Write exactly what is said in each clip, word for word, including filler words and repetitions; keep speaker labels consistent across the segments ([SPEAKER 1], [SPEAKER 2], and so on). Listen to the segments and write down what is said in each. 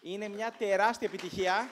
[SPEAKER 1] Είναι μια τεράστια επιτυχία.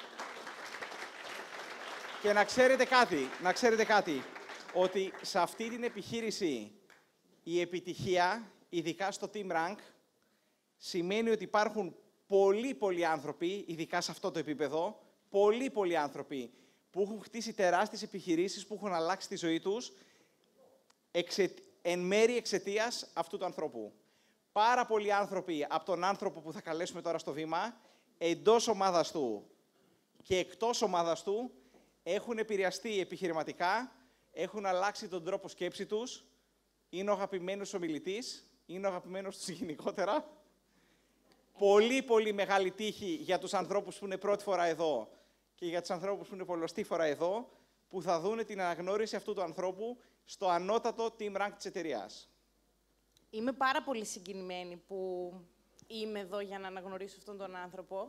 [SPEAKER 1] Και να ξέρετε κάτι, να ξέρετε κάτι, ότι σε αυτή την επιχείρηση η επιτυχία, ειδικά στο Team Rank, σημαίνει ότι υπάρχουν πολλοί πολλοί άνθρωποι, ειδικά σε αυτό το επίπεδο, πολλοί πολλοί άνθρωποι που έχουν χτίσει τεράστιες επιχειρήσεις, που έχουν αλλάξει τη ζωή τους, εξε... εν μέρει εξαιτίας αυτού του ανθρώπου. Πάρα πολλοί άνθρωποι από τον άνθρωπο που θα καλέσουμε τώρα στο βήμα, εντός ομάδας του και εκτός ομάδας του, έχουν επηρεαστεί επιχειρηματικά, έχουν αλλάξει τον τρόπο σκέψη τους, είναι ο αγαπημένος ομιλητής, είναι ο αγαπημένος τους γενικότερα. Πολύ, πολύ μεγάλη τύχη για τους ανθρώπους που είναι πρώτη φορά εδώ και για τους ανθρώπους που είναι πολλωστή φορά εδώ, που θα δούνε την αναγνώριση αυτού του ανθρώπου στο ανώτατο team rank της εταιρείας.
[SPEAKER 2] Είμαι πάρα πολύ συγκινημένη που είμαι εδώ για να αναγνωρίσω αυτόν τον άνθρωπο,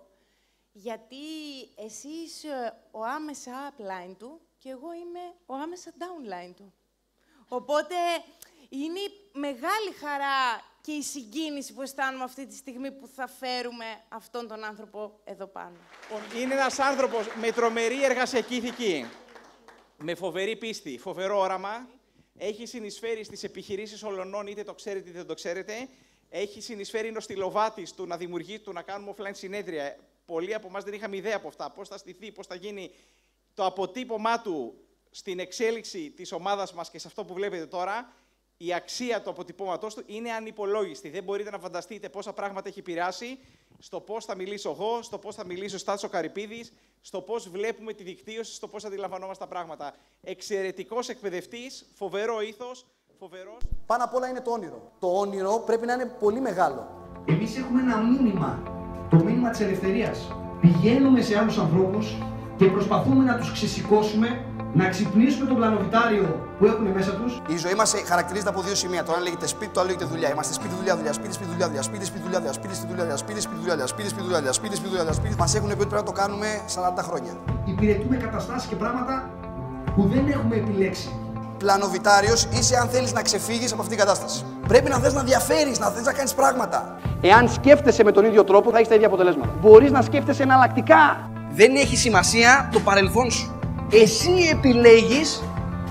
[SPEAKER 2] γιατί εσύ είσαι ο άμεσα upline του και εγώ είμαι ο άμεσα downline του. Οπότε είναι μεγάλη χαρά και η συγκίνηση που αισθάνομαι αυτή τη στιγμή που θα φέρουμε αυτόν τον άνθρωπο εδώ πάνω.
[SPEAKER 1] Είναι ένας άνθρωπος με τρομερή εργασιακή ηθική, με φοβερή πίστη, φοβερό όραμα. Έχει συνεισφέρει στις επιχειρήσεις ολονών, είτε το ξέρετε είτε δεν το ξέρετε. Έχει συνεισφέρει, είναι ο στυλοβάτης του να δημιουργεί, του να κάνουμε offline συνέδρια. Πολλοί από εμάς δεν είχαμε ιδέα από αυτά. Πώς θα στηθεί, πώς θα γίνει το αποτύπωμά του στην εξέλιξη της ομάδας μας και σε αυτό που βλέπετε τώρα. Η αξία του αποτυπώματός του είναι ανυπολόγιστη. Δεν μπορείτε να φανταστείτε πόσα πράγματα έχει επηρεάσει στο πώς θα μιλήσω εγώ, στο πώς θα μιλήσει ο Στάθης ο Καρυπίδης, στο πώς βλέπουμε τη δικτύωση, στο πώς αντιλαμβανόμαστε τα πράγματα. Εξαιρετικός εκπαιδευτής, φοβερό ήθος, φοβερός.
[SPEAKER 3] Πάνω απ' όλα είναι το όνειρο. Το όνειρο πρέπει να είναι πολύ μεγάλο.
[SPEAKER 4] Εμείς έχουμε ένα μήνυμα, το μήνυμα της ελευθερίας. Πηγαίνουμε σε άλλους ανθρώπους και προσπαθούμε να τους ξεσηκώσουμε, να ξυπνήσουμε τον πλανοβιτάριο που έχουν μέσα τους.
[SPEAKER 3] Η ζωή μας χαρακτηρίζεται από δύο σημεία. Το ένα λέγεται σπίτι, το άλλο λέγεται δουλειά. Είμαστε σπίτι, δουλειά, δουλειά, σπίτι, σπίτι, δουλειά, δουλειά, σπίτι, σπίτι, δουλειά, δουλειά, σπίτι, σπίτι, δουλειά, δουλειά, σπίτι, σπίτι, δουλειά, δουλειά, σπίτι, σπίτι, δουλειά, δουλειά, σπίτι, σπίτι, δουλειά, δουλειά, σπίτι. Μας έχουν πει ότι πρέπει να το κάνουμε σαράντα χρόνια.
[SPEAKER 4] Υπηρετούμε καταστάσεις και πράγματα που δεν έχουμε επιλέξει.
[SPEAKER 3] Πλανοβιτάριος είσαι αν θέλεις να ξεφύγεις από αυτήν την κατάσταση. Πρέπει να θες να διαφέρεις, να θες να κάνεις πράγματα.
[SPEAKER 5] Εάν σκέφτεσαι με τον ίδιο τρόπο, θα έχεις τα ίδια αποτελέσματα. Μπορείς να σκέφτεσαι εναλλακτικά.
[SPEAKER 3] Δεν έχει σημασία το παρελθόν σου. Εσύ επιλέγεις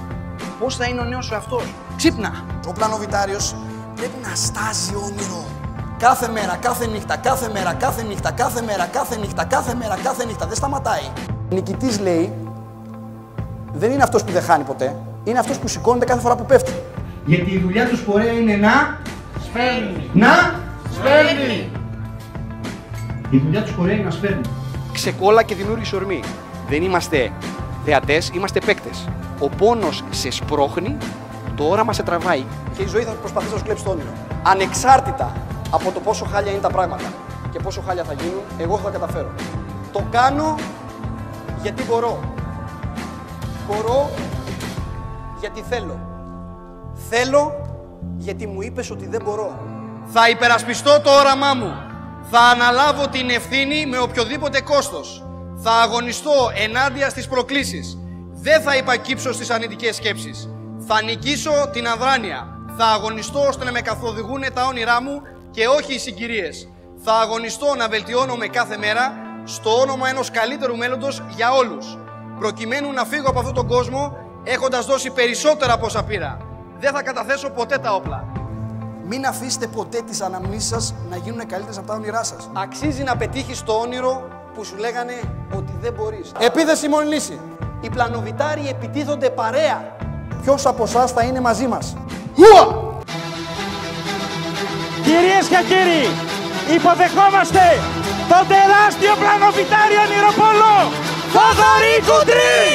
[SPEAKER 3] πώς θα είναι ο νέος σου εαυτός. Ξύπνα! Ο πλανοβιτάριος πρέπει να στάζει όνειρο. Κάθε μέρα, κάθε νύχτα, κάθε μέρα, κάθε νύχτα, κάθε μέρα, κάθε νύχτα, κάθε μέρα, κάθε νύχτα. Δεν σταματάει. Ο νικητής, λέει, δεν είναι αυτός που δεν χάνει ποτέ. Είναι αυτός που σηκώνεται κάθε φορά που πέφτει.
[SPEAKER 4] Γιατί η δουλειά του σπορέα είναι να...
[SPEAKER 6] Σπέρνει.
[SPEAKER 4] Να...
[SPEAKER 6] Σπέρνει.
[SPEAKER 4] Η δουλειά του σπορέα είναι να σπέρνει.
[SPEAKER 5] Ξεκόλα και δημιούργησε ορμή. Δεν είμαστε θεατές, είμαστε παίκτες. Ο πόνος σε σπρώχνει, το όραμα σε τραβάει.
[SPEAKER 3] Και η ζωή θα προσπαθήσει να σου κλέψει το όνειρο. Ανεξάρτητα από το πόσο χάλια είναι τα πράγματα και πόσο χάλια θα γίνουν, εγώ θα τα καταφέρω. Το κάνω γιατί μπορώ. Μπορώ γιατί θέλω. Θέλω γιατί μου είπες ότι δεν μπορώ.
[SPEAKER 7] Θα υπερασπιστώ το όραμά μου. Θα αναλάβω την ευθύνη με οποιοδήποτε κόστος. Θα αγωνιστώ ενάντια στις προκλήσεις. Δεν θα υπακύψω στις αρνητικές σκέψεις. Θα νικήσω την αδράνεια. Θα αγωνιστώ ώστε να με καθοδηγούν τα όνειρά μου και όχι οι συγκυρίες. Θα αγωνιστώ να βελτιώνομαι κάθε μέρα στο όνομα ενός καλύτερου μέλλοντος για όλους. Προκειμένου να φύγω από αυτόν τον κόσμο έχοντας δώσει περισσότερα από όσα πήρα. Δεν θα καταθέσω ποτέ τα όπλα.
[SPEAKER 3] Μην αφήσετε ποτέ τις αναμνήσεις σας να γίνουν καλύτερες από τα όνειρά σας.
[SPEAKER 5] Αξίζει να πετύχεις το όνειρο που σου λέγανε ότι δεν μπορείς.
[SPEAKER 3] Επίθεση μόνη λύση.
[SPEAKER 5] Οι πλανοβιτάροι επιτίθονται παρέα.
[SPEAKER 3] Ποιος από εσάς θα είναι μαζί μας?
[SPEAKER 6] Κυρίες και κύριοι, υποδεχόμαστε τον τεράστιο πλανοβιτάριο ονειροπόλο Θοδωρή Κουντρή!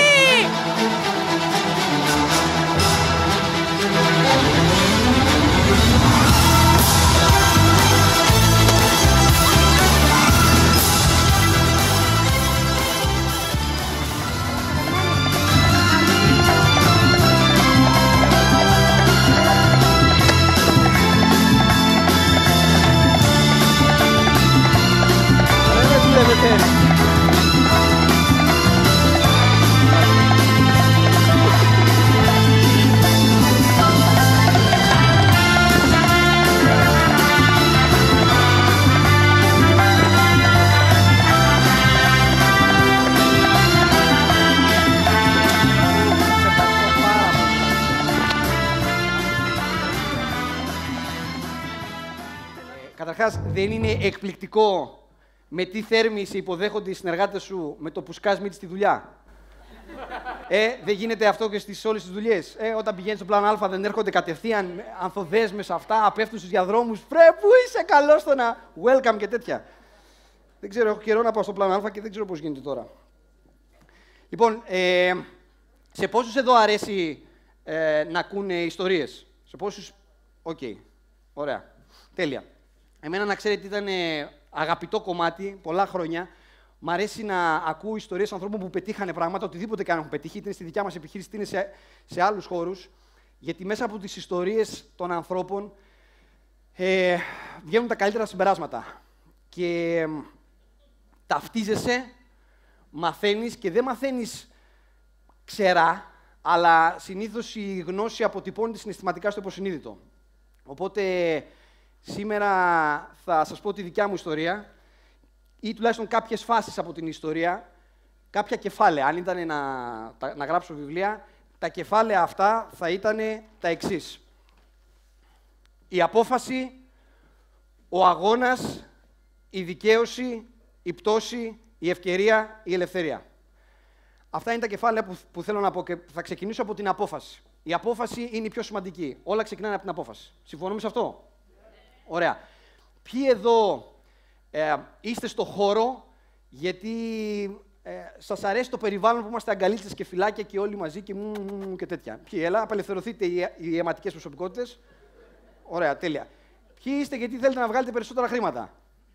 [SPEAKER 5] Καταρχάς, δεν είναι εκπληκτικό με τι θέρμη σε υποδέχονται οι συνεργάτες σου με το που σκάς μύτη στη δουλειά. Ε, δεν γίνεται αυτό και στις όλες τις δουλειές. Ε, όταν πηγαίνεις στο πλάνο Α, δεν έρχονται κατευθείαν ανθοδέσμες αυτά, πέφτουν στους διαδρόμους. Πρέ, πού είσαι, καλώς το να. Welcome και τέτοια. Δεν ξέρω, έχω καιρό να πάω στο πλάνο Α και δεν ξέρω πώς γίνεται τώρα. Λοιπόν, ε, σε πόσους εδώ αρέσει ε, να ακούνε ιστορίες? Σε πόσους? Οκ. Okay. Ωραία. Τέλεια. Εμένα, να ξέρετε, ήταν ε, αγαπητό κομμάτι πολλά χρόνια. Μ' αρέσει να ακούω ιστορίες ανθρώπων που πετύχανε πράγματα, οτιδήποτε και αν έχουν πετύχει, είτε είναι στη δικιά μας επιχείρηση, είτε είναι σε, σε άλλους χώρους. Γιατί μέσα από τις ιστορίες των ανθρώπων ε, βγαίνουν τα καλύτερα συμπεράσματα. Και ε, ταυτίζεσαι, μαθαίνεις και δεν μαθαίνεις ξερά, αλλά συνήθως η γνώση αποτυπώνεται συναισθηματικά στο υποσυνείδητο. Οπότε σήμερα θα σας πω τη δικιά μου ιστορία, ή τουλάχιστον κάποιες φάσεις από την ιστορία, κάποια κεφάλαια. Αν ήταν να, να γράψω βιβλία, τα κεφάλαια αυτά θα ήταν τα εξής. Η απόφαση, ο αγώνας, η δικαίωση, η πτώση, η ευκαιρία, η ελευθερία. Αυτά είναι τα κεφάλαια που, που θέλω να πω και θα ξεκινήσω από την απόφαση. Η απόφαση είναι η πιο σημαντική. Όλα ξεκινάνε από την απόφαση. Συμφωνούμε σε αυτό? Yeah. Ωραία. Ποιοι εδώ ε, είστε στο χώρο γιατί ε, σας αρέσει το περιβάλλον που είμαστε αγκαλίτσες και φυλάκια και όλοι μαζί και, μου, μου, και τέτοια? Ποιοι? Έλα, απελευθερωθείτε οι, οι αιματικές προσωπικότητες. Ωραία, τέλεια. Ποιοι είστε γιατί θέλετε να βγάλετε περισσότερα χρήματα?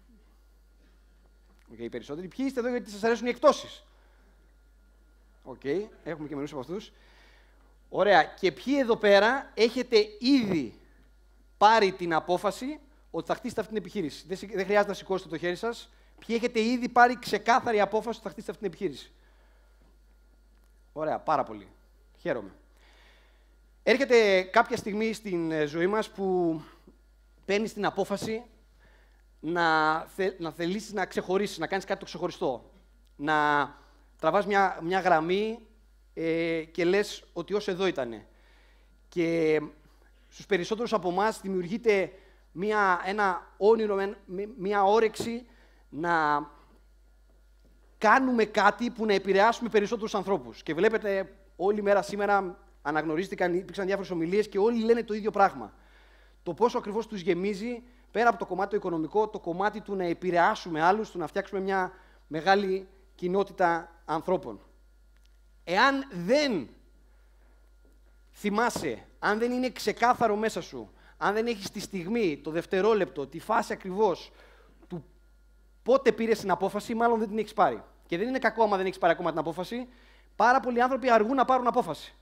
[SPEAKER 5] Οκ, okay, οι περισσότεροι. Ποιοι είστε εδώ γιατί σας αρέσουν οι εκπτώσεις? Οκ, okay, έχουμε και μερικούς από αυτούς. Ωραία. Και ποιοι εδώ πέρα έχετε ήδη πάρει την απόφαση ότι θα χτίσετε αυτή την επιχείρηση? Δεν, δεν χρειάζεται να σηκώσετε το χέρι σας. Ποιοι έχετε ήδη πάρει ξεκάθαρη απόφαση ότι θα χτίσετε αυτή την επιχείρηση? Ωραία, πάρα πολύ. Χαίρομαι. Έρχεται κάποια στιγμή στην ζωή μας που παίρνεις την απόφαση να, θε, να θελήσεις να ξεχωρίσεις, να κάνεις κάτι το ξεχωριστό. Να τραβάς μια, μια γραμμή ε, και λες ότι ως εδώ ήτανε. Και στους περισσότερους από εμάς δημιουργείται μια, ένα όνειρο, μια όρεξη να κάνουμε κάτι που να επηρεάσουμε περισσότερους ανθρώπους. Και βλέπετε, όλη μέρα σήμερα αναγνωρίστηκαν, υπήρξαν διάφορες ομιλίες και όλοι λένε το ίδιο πράγμα. Το πόσο ακριβώς τους γεμίζει, πέρα από το κομμάτι το οικονομικό, το κομμάτι του να επηρεάσουμε άλλους, του να φτιάξουμε μια μεγάλη κοινότητα ανθρώπων. Εάν δεν θυμάσαι, αν δεν είναι ξεκάθαρο μέσα σου, αν δεν έχεις τη στιγμή, το δευτερόλεπτο, τη φάση ακριβώς του πότε πήρες την απόφαση, μάλλον δεν την έχεις πάρει. Και δεν είναι κακό άμα δεν έχεις πάρει ακόμα την απόφαση. Πάρα πολλοί άνθρωποι αργούν να πάρουν απόφαση.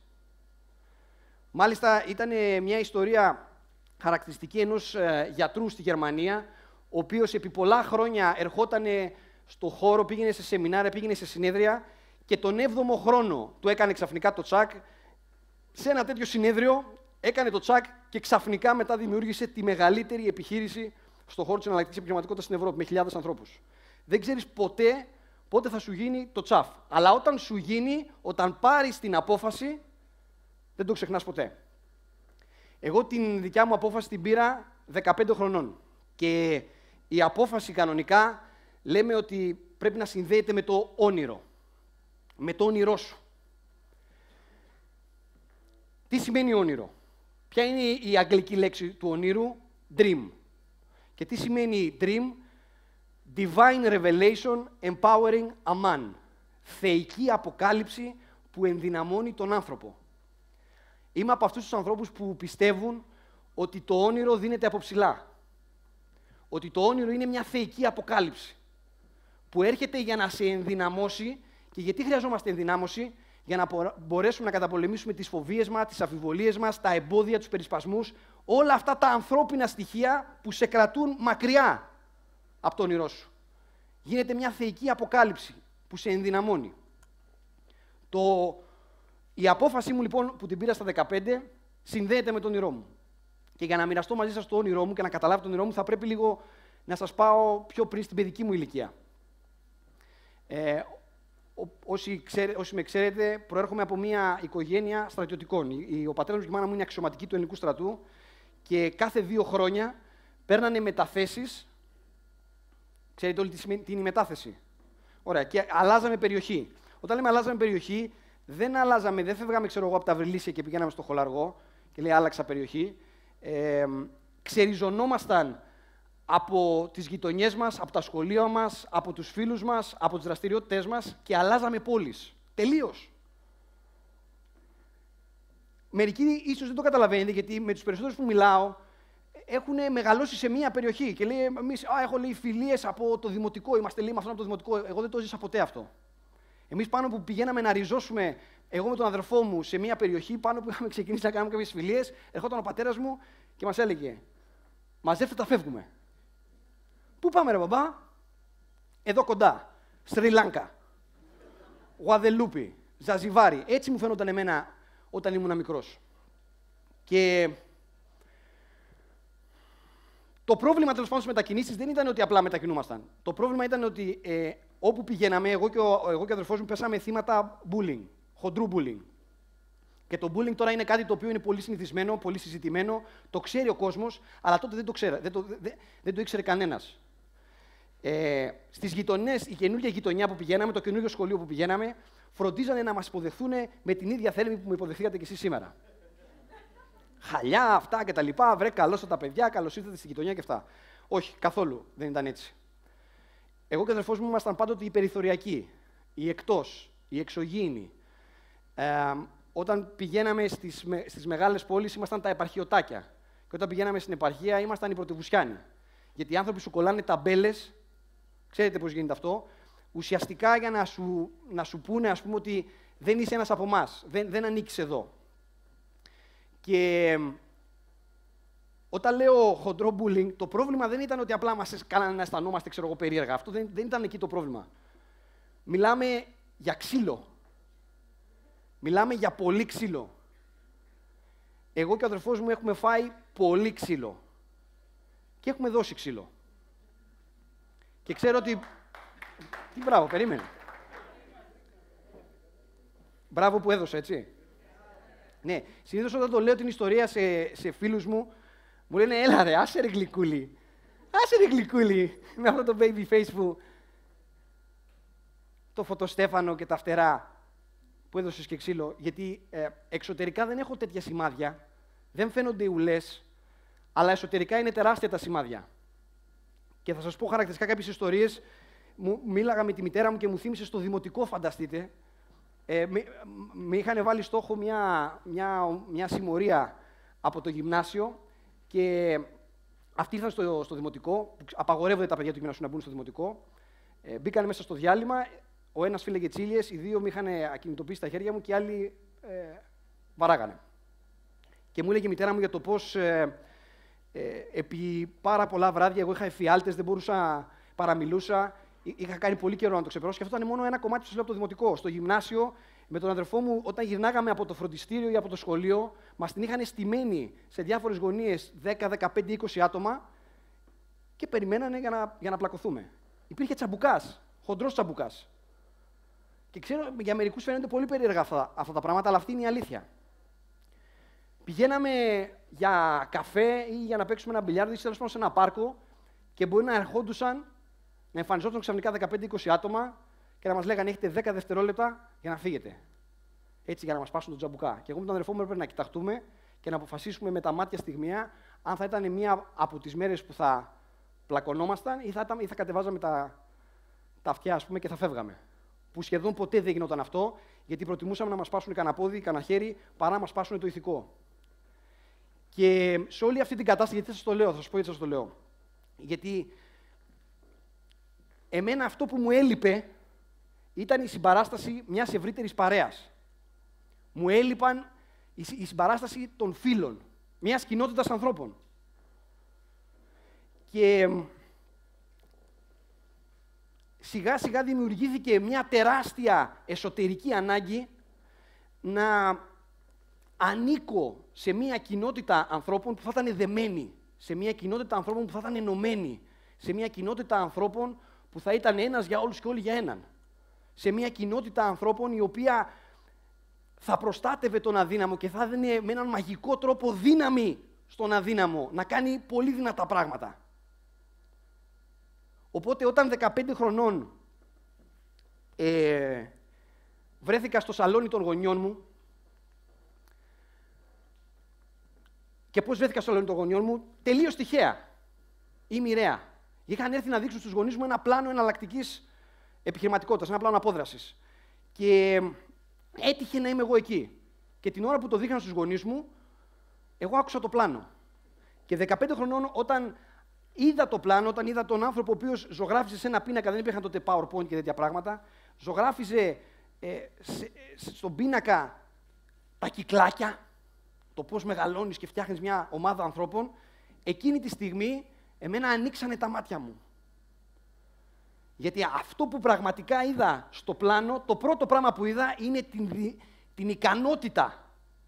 [SPEAKER 5] Μάλιστα, ήταν μια ιστορία χαρακτηριστική ενός ε, γιατρού στη Γερμανία, ο οποίος επί πολλά χρόνια ερχόταν στο χώρο, πήγαινε σε σεμινάρια, πήγαινε σε συνέδρια και τον έβδομο χρόνο του έκανε ξαφνικά το τσακ. Σε ένα τέτοιο συνέδριο έκανε το τσακ και ξαφνικά μετά δημιούργησε τη μεγαλύτερη επιχείρηση στον χώρο της εναλλακτικής επιχειρηματικότητας στην Ευρώπη, με χιλιάδες ανθρώπους. Δεν ξέρεις ποτέ πότε θα σου γίνει το τσαφ. Αλλά όταν σου γίνει, όταν πάρεις την απόφαση, δεν το ξεχνάς ποτέ. Εγώ την δικιά μου απόφαση την πήρα δεκαπέντε χρονών. Και η απόφαση κανονικά λέμε ότι πρέπει να συνδέεται με το όνειρο. Με το όνειρό σου. Τι σημαίνει όνειρο? Ποια είναι η αγγλική λέξη του ονείρου? Dream. Και τι σημαίνει dream? Divine revelation empowering a man. Θεϊκή αποκάλυψη που ενδυναμώνει τον άνθρωπο. Είμαι από αυτούς τους ανθρώπους που πιστεύουν ότι το όνειρο δίνεται από ψηλά. Ότι το όνειρο είναι μια θεϊκή αποκάλυψη που έρχεται για να σε ενδυναμώσει. Και γιατί χρειαζόμαστε ενδυνάμωση? Για να μπορέσουμε να καταπολεμήσουμε τις φοβίες μας, τις αμφιβολίες μας, τα εμπόδια, τους περισπασμούς, όλα αυτά τα ανθρώπινα στοιχεία που σε κρατούν μακριά από το όνειρό σου. Γίνεται μια θεϊκή αποκάλυψη που σε ενδυναμώνει. Το... Η απόφαση μου, λοιπόν, που την πήρα στα δεκαπέντε, συνδέεται με το όνειρό μου. Και για να μοιραστώ μαζί σας το όνειρό μου και να καταλάβω το όνειρό μου, θα πρέπει λίγο να σας πάω πιο πριν στην παιδική μου ηλικία. Ε, Όσοι, ξέρε, όσοι με ξέρετε, προέρχομαι από μια οικογένεια στρατιωτικών. Ο πατέρας μου και η μάνα μου είναι αξιωματικοί του ελληνικού στρατού και κάθε δύο χρόνια παίρνανε μεταθέσεις Ξέρετε όλοι τι, σημαίνει, τι είναι η μετάθεση. Ωραία. Και αλλάζαμε περιοχή. Όταν λέμε αλλάζαμε περιοχή, δεν αλλάζαμε, δεν φεύγαμε ξέρω εγώ, από τα Βρυλίσια και πηγαίναμε στο Χολαργό και λέει άλλαξα περιοχή. Ε, ξεριζωνόμασταν από τις γειτονιές μας, από τα σχολεία μας, από τους φίλους μας, από τις δραστηριότητές μας και αλλάζαμε πόλεις. Τελείως. Μερικοί ίσως δεν το καταλαβαίνετε, γιατί με τους περισσότερους που μιλάω έχουν μεγαλώσει σε μία περιοχή και λέει, εμείς, α, έχω λέει φιλίες από το δημοτικό, είμαστε λέει με αυτόν από το δημοτικό. Εγώ δεν το ζήσα ποτέ αυτό. Εμείς πάνω που πηγαίναμε να ριζώσουμε, εγώ με τον αδερφό μου, σε μία περιοχή, πάνω που είχαμε ξεκινήσει να κάνουμε κάποιες φιλίες, ερχόταν ο πατέρας μου και μας έλεγε, μαζεύτε τα φεύγουμε. Πού πάμε ρε μπαμπά? Εδώ κοντά. Σρι Λάνκα. Γουαδελούπη. Ζαζιβάρι. Έτσι μου φαίνονταν εμένα όταν ήμουν μικρός. Και το πρόβλημα τέλος πάντων στις μετακινήσεις δεν ήταν ότι απλά μετακινούμασταν. Το πρόβλημα ήταν ότι ε, όπου πηγαίναμε, εγώ και ο, εγώ και ο αδερφός μου πέσαμε θύματα bullying. Χοντρού bullying. Και το bullying τώρα είναι κάτι το οποίο είναι πολύ συνηθισμένο, πολύ συζητημένο, το ξέρει ο κόσμος, αλλά τότε δεν το, ξέρα, δεν το, δεν, δεν το ήξερε κανένας. Ε, στις γειτονιές, η καινούργια γειτονιά που πηγαίναμε, το καινούργιο σχολείο που πηγαίναμε, φροντίζανε να μας υποδεχθούν με την ίδια θέρμη που με υποδεχθήκατε κι εσείς σήμερα. Χαλιά, αυτά κτλ. Βρε, καλώς τα παιδιά, καλώς ήρθατε στη γειτονιά και αυτά. Όχι, καθόλου δεν ήταν έτσι. Εγώ και ο αδερφός μου ήμασταν πάντοτε οι περιθωριακοί, οι εκτός, οι εξωγήινοι. Ε, όταν πηγαίναμε στις, με, στις μεγάλες πόλεις, ήμασταν τα επαρχιωτάκια. Και όταν πηγαίναμε στην επαρχία, ήμασταν οι πρωτευουσιάνοι. Γιατί οι άνθρωποι σου κολλάνε ταμπέλες, ξέρετε πώς γίνεται αυτό, ουσιαστικά για να σου, να σου πούνε, ας πούμε, ότι δεν είσαι ένας από εμάς, δεν, δεν ανήκεις εδώ. Και όταν λέω χοντρό bullying, το πρόβλημα δεν ήταν ότι απλά μας κάνανε να αισθανόμαστε, ξέρω εγώ, περίεργα. Αυτό δεν, δεν ήταν εκεί το πρόβλημα. Μιλάμε για ξύλο. Μιλάμε για πολύ ξύλο. Εγώ και ο αδερφός μου έχουμε φάει πολύ ξύλο. Και έχουμε δώσει ξύλο. Και ξέρω ότι... Τι μπράβο, περίμενε. Μπράβο που έδωσα, έτσι. Ναι, συνήθως όταν το λέω την ιστορία σε, σε φίλους μου, μου λένε, έλα ρε, άσε ρε γλυκούλη. Άσε ρε γλυκούλη, με αυτό το baby face που... Το φωτοστέφανο και τα φτερά που έδωσες και ξύλο, γιατί ε, εξωτερικά δεν έχω τέτοια σημάδια, δεν φαίνονται οι ουλές, αλλά εσωτερικά είναι τεράστια τα σημάδια. Και θα σας πω χαρακτηριστικά κάποιες ιστορίες. Μου, μίλαγα με τη μητέρα μου και μου θύμισε στο δημοτικό, φανταστείτε. Ε, με, με είχαν βάλει στόχο μια, μια, μια συμμορία από το γυμνάσιο και αυτοί ήρθαν στο, στο δημοτικό, απαγορεύονται τα παιδιά του γυμνασίου να μπουν στο δημοτικό. Ε, μπήκαν μέσα στο διάλειμμα, ο ένας φύλεγε τσίλιες, οι δύο με είχαν ακινητοποιήσει τα χέρια μου και οι άλλοι ε, βαράγανε. Και μου έλεγε η μητέρα μου για το πώς ε, ε, επί πάρα πολλά βράδια εγώ είχα εφιάλτες, δεν μπορούσα, παραμιλούσα. Είχα κάνει πολύ καιρό να το ξεπεράσω και αυτό ήταν μόνο ένα κομμάτι που σας λέω από το δημοτικό. Στο γυμνάσιο, με τον αδερφό μου, όταν γυρνάγαμε από το φροντιστήριο ή από το σχολείο, μας την είχαν στημένη σε διάφορες γωνίες δέκα, δεκαπέντε, είκοσι άτομα και περιμένανε για να, για να πλακωθούμε. Υπήρχε τσαμπουκάς, χοντρός τσαμπουκάς. Και ξέρω, για μερικούς φαίνονται πολύ περίεργα αυτά, αυτά τα πράγματα, αλλά αυτή είναι η αλήθεια. Πηγαίναμε για καφέ ή για να παίξουμε ένα μπιλιάρδο ή τέλος πάντων σε ένα πάρκο και μπορεί να ερχόντουσαν, να εμφανιζόταν ξαφνικά δεκαπέντε είκοσι άτομα και να μας λέγανε έχετε δέκα δευτερόλεπτα για να φύγετε. Έτσι για να μας πάσουν τον τζαμπουκά. Και εγώ με τον αδερφό μου έπρεπε να κοιταχτούμε και να αποφασίσουμε με τα μάτια στιγμία αν θα ήταν μία από τις μέρες που θα πλακωνόμασταν ή θα, ή θα κατεβάζαμε τα, τα αυτιά, ας πούμε, και θα φεύγαμε. Που σχεδόν ποτέ δεν γινόταν αυτό, γιατί προτιμούσαμε να μας πάσουν κανένα πόδι, κανένα χέρι, παρά να μας πάσουν το ηθικό. Και σε όλη αυτή την κατάσταση, γιατί σας το λέω, θα σας πω γιατί σας το λέω. Γιατί εμένα αυτό που μου έλειπε ήταν η συμπαράσταση μιας ευρύτερης παρέας. Μου έλειπαν η, η συμπαράσταση των φίλων, μιας κοινότητας ανθρώπων. Και σιγά σιγά δημιουργήθηκε μια τεράστια εσωτερική ανάγκη να ανήκω σε μια κοινότητα ανθρώπων που θα ήταν δεμένοι, σε μια κοινότητα ανθρώπων που θα ήταν ενωμένοι, σε μια κοινότητα ανθρώπων που θα ήταν ένας για όλους και όλοι για έναν. Σε μια κοινότητα ανθρώπων η οποία θα προστάτευε τον αδύναμο και θα έδινε με έναν μαγικό τρόπο δύναμη στον αδύναμο να κάνει πολύ δυνατά πράγματα. Οπότε όταν δεκαπέντε χρονών ε, βρέθηκα στο σαλόνι των γονιών μου, και πώς βρέθηκα στο σαλόνι των γονιών μου, τελείως τυχαία ή μοιραία. Είχαν έρθει να δείξουν στους γονείς μου ένα πλάνο εναλλακτικής επιχειρηματικότητας, ένα πλάνο απόδρασης. Και έτυχε να είμαι εγώ εκεί. Και την ώρα που το δείχναν στους γονείς μου, εγώ άκουσα το πλάνο. Και δεκαπέντε χρονών, όταν είδα το πλάνο, όταν είδα τον άνθρωπο ο οποίος ζωγράφιζε σε ένα πίνακα, δεν υπήρχαν τότε PowerPoint και τέτοια πράγματα, ζωγράφιζε ε, σε, σε, στον πίνακα τα κυκλάκια, το πώς μεγαλώνεις και φτιάχνεις μια ομάδα ανθρώπων, εκείνη τη στιγμή εμένα ανοίξανε τα μάτια μου. Γιατί αυτό που πραγματικά είδα στο πλάνο, το πρώτο πράγμα που είδα είναι την, την ικανότητα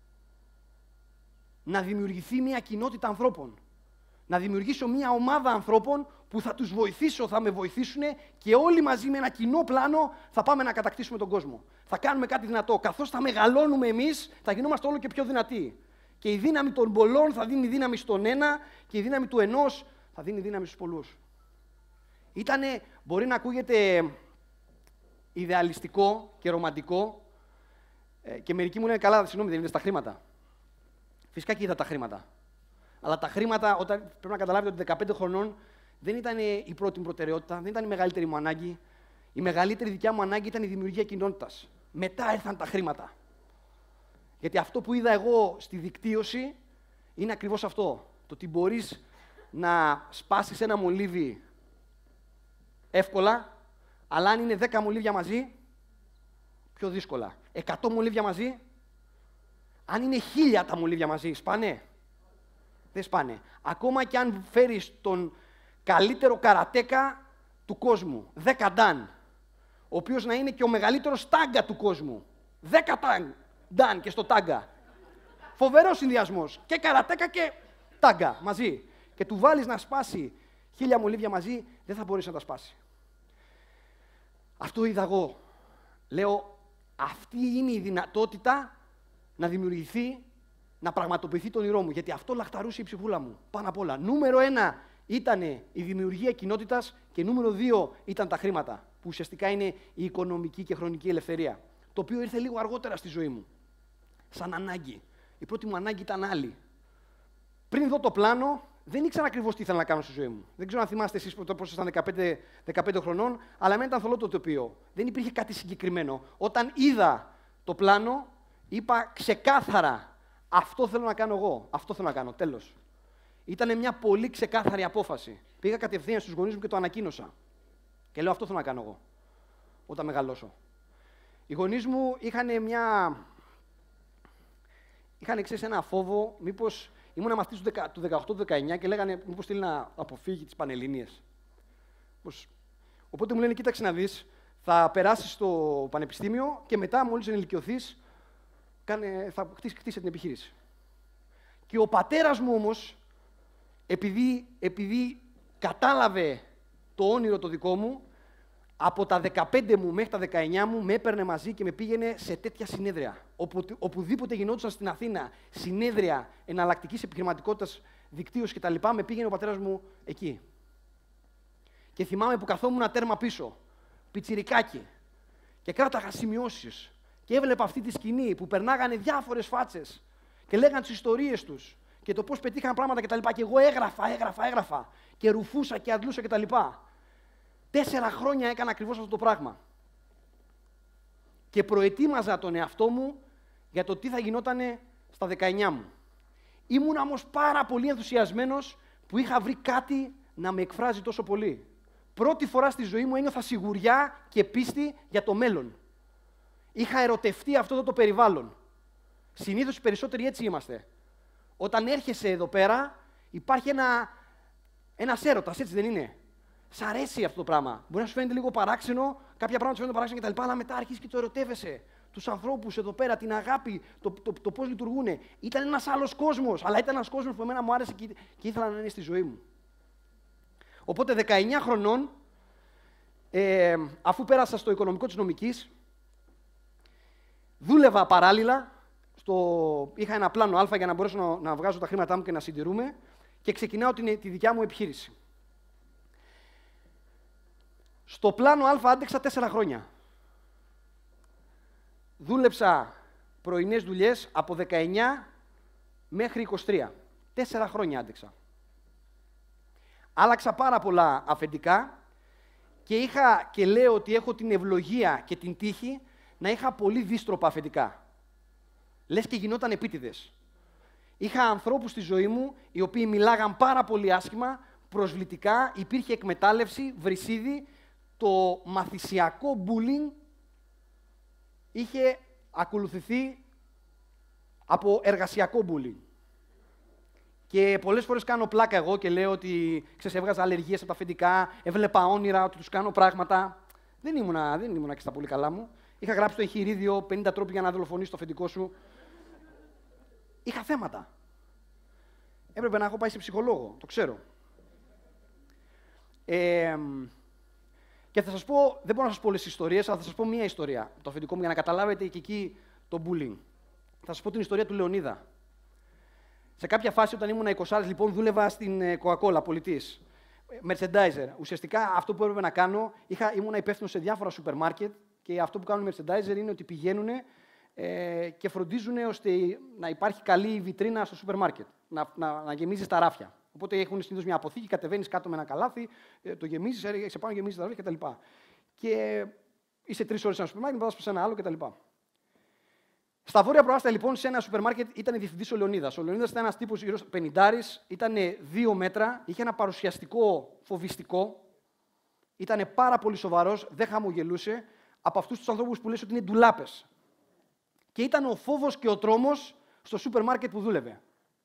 [SPEAKER 5] να δημιουργηθεί μια κοινότητα ανθρώπων. Να δημιουργήσω μια ομάδα ανθρώπων που θα τους βοηθήσω, θα με βοηθήσουν και όλοι μαζί με ένα κοινό πλάνο θα πάμε να κατακτήσουμε τον κόσμο. Θα κάνουμε κάτι δυνατό. Καθώς θα μεγαλώνουμε εμείς, θα γινόμαστε όλο και πιο δυνατοί. Και η δύναμη των πολλών θα δίνει δύναμη στον ένα και η δύναμη του ενός θα δίνει δύναμη στους πολλούς. Ήτανε, μπορεί να ακούγεται ιδεαλιστικό και ρομαντικό ε, και μερικοί μου λένε καλά, συγγνώμη, δεν είδες τα χρήματα. Φυσικά και είδα τα χρήματα. Αλλά τα χρήματα, όταν πρέπει να καταλάβετε ότι δεκαπέντε χρονών δεν ήταν η πρώτη μου προτεραιότητα, δεν ήταν η μεγαλύτερη μου ανάγκη. Η μεγαλύτερη δικιά μου ανάγκη ήταν η δημιουργία κοινότητας. Μετά ήρθαν τα χρήματα. Γιατί αυτό που είδα εγώ στη δικτύωση είναι ακριβώς αυτό. Το ότι μπορείς να σπάσεις ένα μολύβι εύκολα, αλλά αν είναι δέκα μολύβια μαζί, πιο δύσκολα. εκατό μολύβια μαζί, αν είναι χίλια τα μολύβια μαζί, σπάνε. Δεν σπάνε. Ακόμα και αν φέρεις τον καλύτερο καρατέκα του κόσμου, δέκα νταν, ο οποίος να είναι και ο μεγαλύτερος τάγκα του κόσμου, δέκα νταν και στο τάγκα. Φοβερός συνδυασμός. Και καρατέκα και τάγκα μαζί. Και του βάλεις να σπάσει χίλια μολύβια μαζί, δεν θα μπορείς να τα σπάσει. Αυτό είδα εγώ. Λέω, αυτή είναι η δυνατότητα να δημιουργηθεί, να πραγματοποιηθεί το όνειρό μου. Γιατί αυτό λαχταρούσε η ψυχούλα μου, πάνω απ' όλα. Νούμερο ένα ήταν η δημιουργία κοινότητας και νούμερο δύο ήταν τα χρήματα, που ουσιαστικά είναι η οικονομική και χρονική ελευθερία. Το οποίο ήρθε λίγο αργότερα στη ζωή μου, σαν ανάγκη. Η πρώτη μου ανάγκη ήταν άλλη. Πριν δω το πλάνο, δεν ήξερα ακριβώς τι ήθελα να κάνω στη ζωή μου. Δεν ξέρω αν θυμάστε εσείς πώς ήσασταν δεκαπέντε, δεκαπέντε χρονών, αλλά εμένα ήταν θολό το τοπίο. Δεν υπήρχε κάτι συγκεκριμένο. Όταν είδα το πλάνο, είπα ξεκάθαρα, αυτό θέλω να κάνω εγώ. Αυτό θέλω να κάνω. Τέλος. Ήταν μια πολύ ξεκάθαρη απόφαση. Πήγα κατευθείαν στους γονείς μου και το ανακοίνωσα. Και λέω, αυτό θέλω να κάνω εγώ, όταν μεγαλώσω. Οι γονείς μου είχαν μια... Είχαν, ξέρεις, ένα φόβο, μήπως... Ήμουν μαθητής του δεκαοκτώ δεκαεννιά και λέγανε μήπως θέλει να αποφύγει τις Πανελλήνιες. Οπότε μου λένε, κοίταξε να δεις, θα περάσεις στο πανεπιστήμιο και μετά, μόλις ενηλικιωθείς, κάνε, θα χτίσει, χτίσε την επιχείρηση. Και ο πατέρας μου όμως, επειδή, επειδή κατάλαβε το όνειρο το δικό μου, από τα δεκαπέντε μου μέχρι τα δεκαεννιά μου με έπαιρνε μαζί και με πήγαινε σε τέτοια συνέδρια. Οπου, οπουδήποτε γινόντουσαν στην Αθήνα συνέδρια εναλλακτικής επιχειρηματικότητας, δικτύωσης κτλ., με πήγαινε ο πατέρας μου εκεί. Και θυμάμαι που καθόμουν τέρμα πίσω, πιτσιρικάκι, και κράταγα σημειώσεις. Και έβλεπα αυτή τη σκηνή που περνάγανε διάφορες φάτσες και λέγανε τις ιστορίες τους και το πώς πετύχαν πράγματα κτλ. Και, και εγώ έγραφα, έγραφα, έγραφα και ρουφούσα και αντλούσα κτλ. Τέσσερα χρόνια έκανα ακριβώς αυτό το πράγμα. Και προετοίμαζα τον εαυτό μου για το τι θα γινότανε στα δεκαεννιά μου. Ήμουν όμως πάρα πολύ ενθουσιασμένος που είχα βρει κάτι να με εκφράζει τόσο πολύ. Πρώτη φορά στη ζωή μου ένιωθα σιγουριά και πίστη για το μέλλον. Είχα ερωτευτεί αυτό εδώ το περιβάλλον. Συνήθως οι περισσότεροι έτσι είμαστε. Όταν έρχεσαι εδώ πέρα, υπάρχει ένα, ένας έρωτας, έτσι δεν είναι? Σ' αρέσει αυτό το πράγμα. Μπορεί να σου φαίνεται λίγο παράξενο, κάποια πράγματα σου φαίνονται παράξενα κτλ. Αλλά μετά αρχίζεις και το ερωτεύεσαι. Τους ανθρώπους εδώ πέρα, την αγάπη, το, το, το, το πώς λειτουργούν. Ήταν ένας άλλος κόσμος, αλλά ήταν ένας κόσμος που εμένα μου άρεσε και, και ήθελα να είναι στη ζωή μου. Οπότε δεκαεννιά χρονών, ε, αφού πέρασα στο οικονομικό της νομικής, δούλευα παράλληλα. Στο... Είχα ένα πλάνο Α για να μπορέσω να, να βγάζω τα χρήματά μου και να συντηρούμε και ξεκινάω την, τη δικιά μου επιχείρηση. Στο πλάνο Α άντεξα τέσσερα χρόνια. Δούλεψα πρωινές δουλειές από δεκαεννιά μέχρι είκοσι τρία. Τέσσερα χρόνια άντεξα. Άλλαξα πάρα πολλά αφεντικά και είχα και λέω ότι έχω την ευλογία και την τύχη να είχα πολύ δύστροπα αφεντικά. Λες και γινόταν επίτηδες. Είχα ανθρώπους στη ζωή μου οι οποίοι μιλάγαν πάρα πολύ άσχημα, προσβλητικά, υπήρχε εκμετάλλευση, βρυσίδι, το μαθησιακό bullying είχε ακολουθηθεί από εργασιακό bullying. Και πολλές φορές κάνω πλάκα εγώ και λέω ότι ξέρεις, έβγαζα αλλεργίες από τα αφεντικά, έβλεπα όνειρα, ότι τους κάνω πράγματα. Δεν ήμουνα, δεν ήμουνα και στα πολύ καλά μου. Είχα γράψει το εγχειρίδιο πενήντα τρόποι για να δολοφονήσεις το αφεντικό σου. Είχα θέματα. Έπρεπε να έχω πάει σε ψυχολόγο, το ξέρω. Ε, και θα σας πω, δεν μπορώ να σας πω όλες τις ιστορίες, αλλά θα σας πω μία ιστορία. Το αφεντικό μου για να καταλάβετε και εκεί το bullying. Θα σας πω την ιστορία του Λεωνίδα. Σε κάποια φάση, όταν ήμουν είκοσι, λοιπόν, δούλευα στην Coca-Cola, πολιτής. Merchandiser. Ουσιαστικά αυτό που έπρεπε να κάνω, είχα, ήμουν υπεύθυνος σε διάφορα σούπερ μάρκετ και αυτό που κάνουν οι Merchandiser είναι ότι πηγαίνουν ε, και φροντίζουν ώστε να υπάρχει καλή βιτρίνα στο σούπερ μάρκετ. Να, να, να γεμίζει τα ράφια. Οπότε έχουν συνήθως μια αποθήκη, κατεβαίνεις κάτω με ένα καλάθι, ε, το γεμίζεις, έρχεσαι πάνω, γεμίζεις τα ράφια κτλ. Και είσαι τρεις ώρες σε ένα σούπερ μάρκετ, μετά σε ένα άλλο κτλ. Στα βόρεια προάστια, λοιπόν, σε ένα σούπερ μάρκετ ήταν διευθυντής ο Λεωνίδας. Ο Λεωνίδας ήταν ένας τύπος γύρω πενηντάρης, ήταν δύο μέτρα, είχε ένα παρουσιαστικό φοβιστικό, ήταν πάρα πολύ σοβαρός, δεν χαμογελούσε, από αυτούς τους ανθρώπους που λες ότι είναι ντουλάπες. Και ήταν ο φόβος και ο τρόμος στο σούπερ μάρκετ που δούλευε.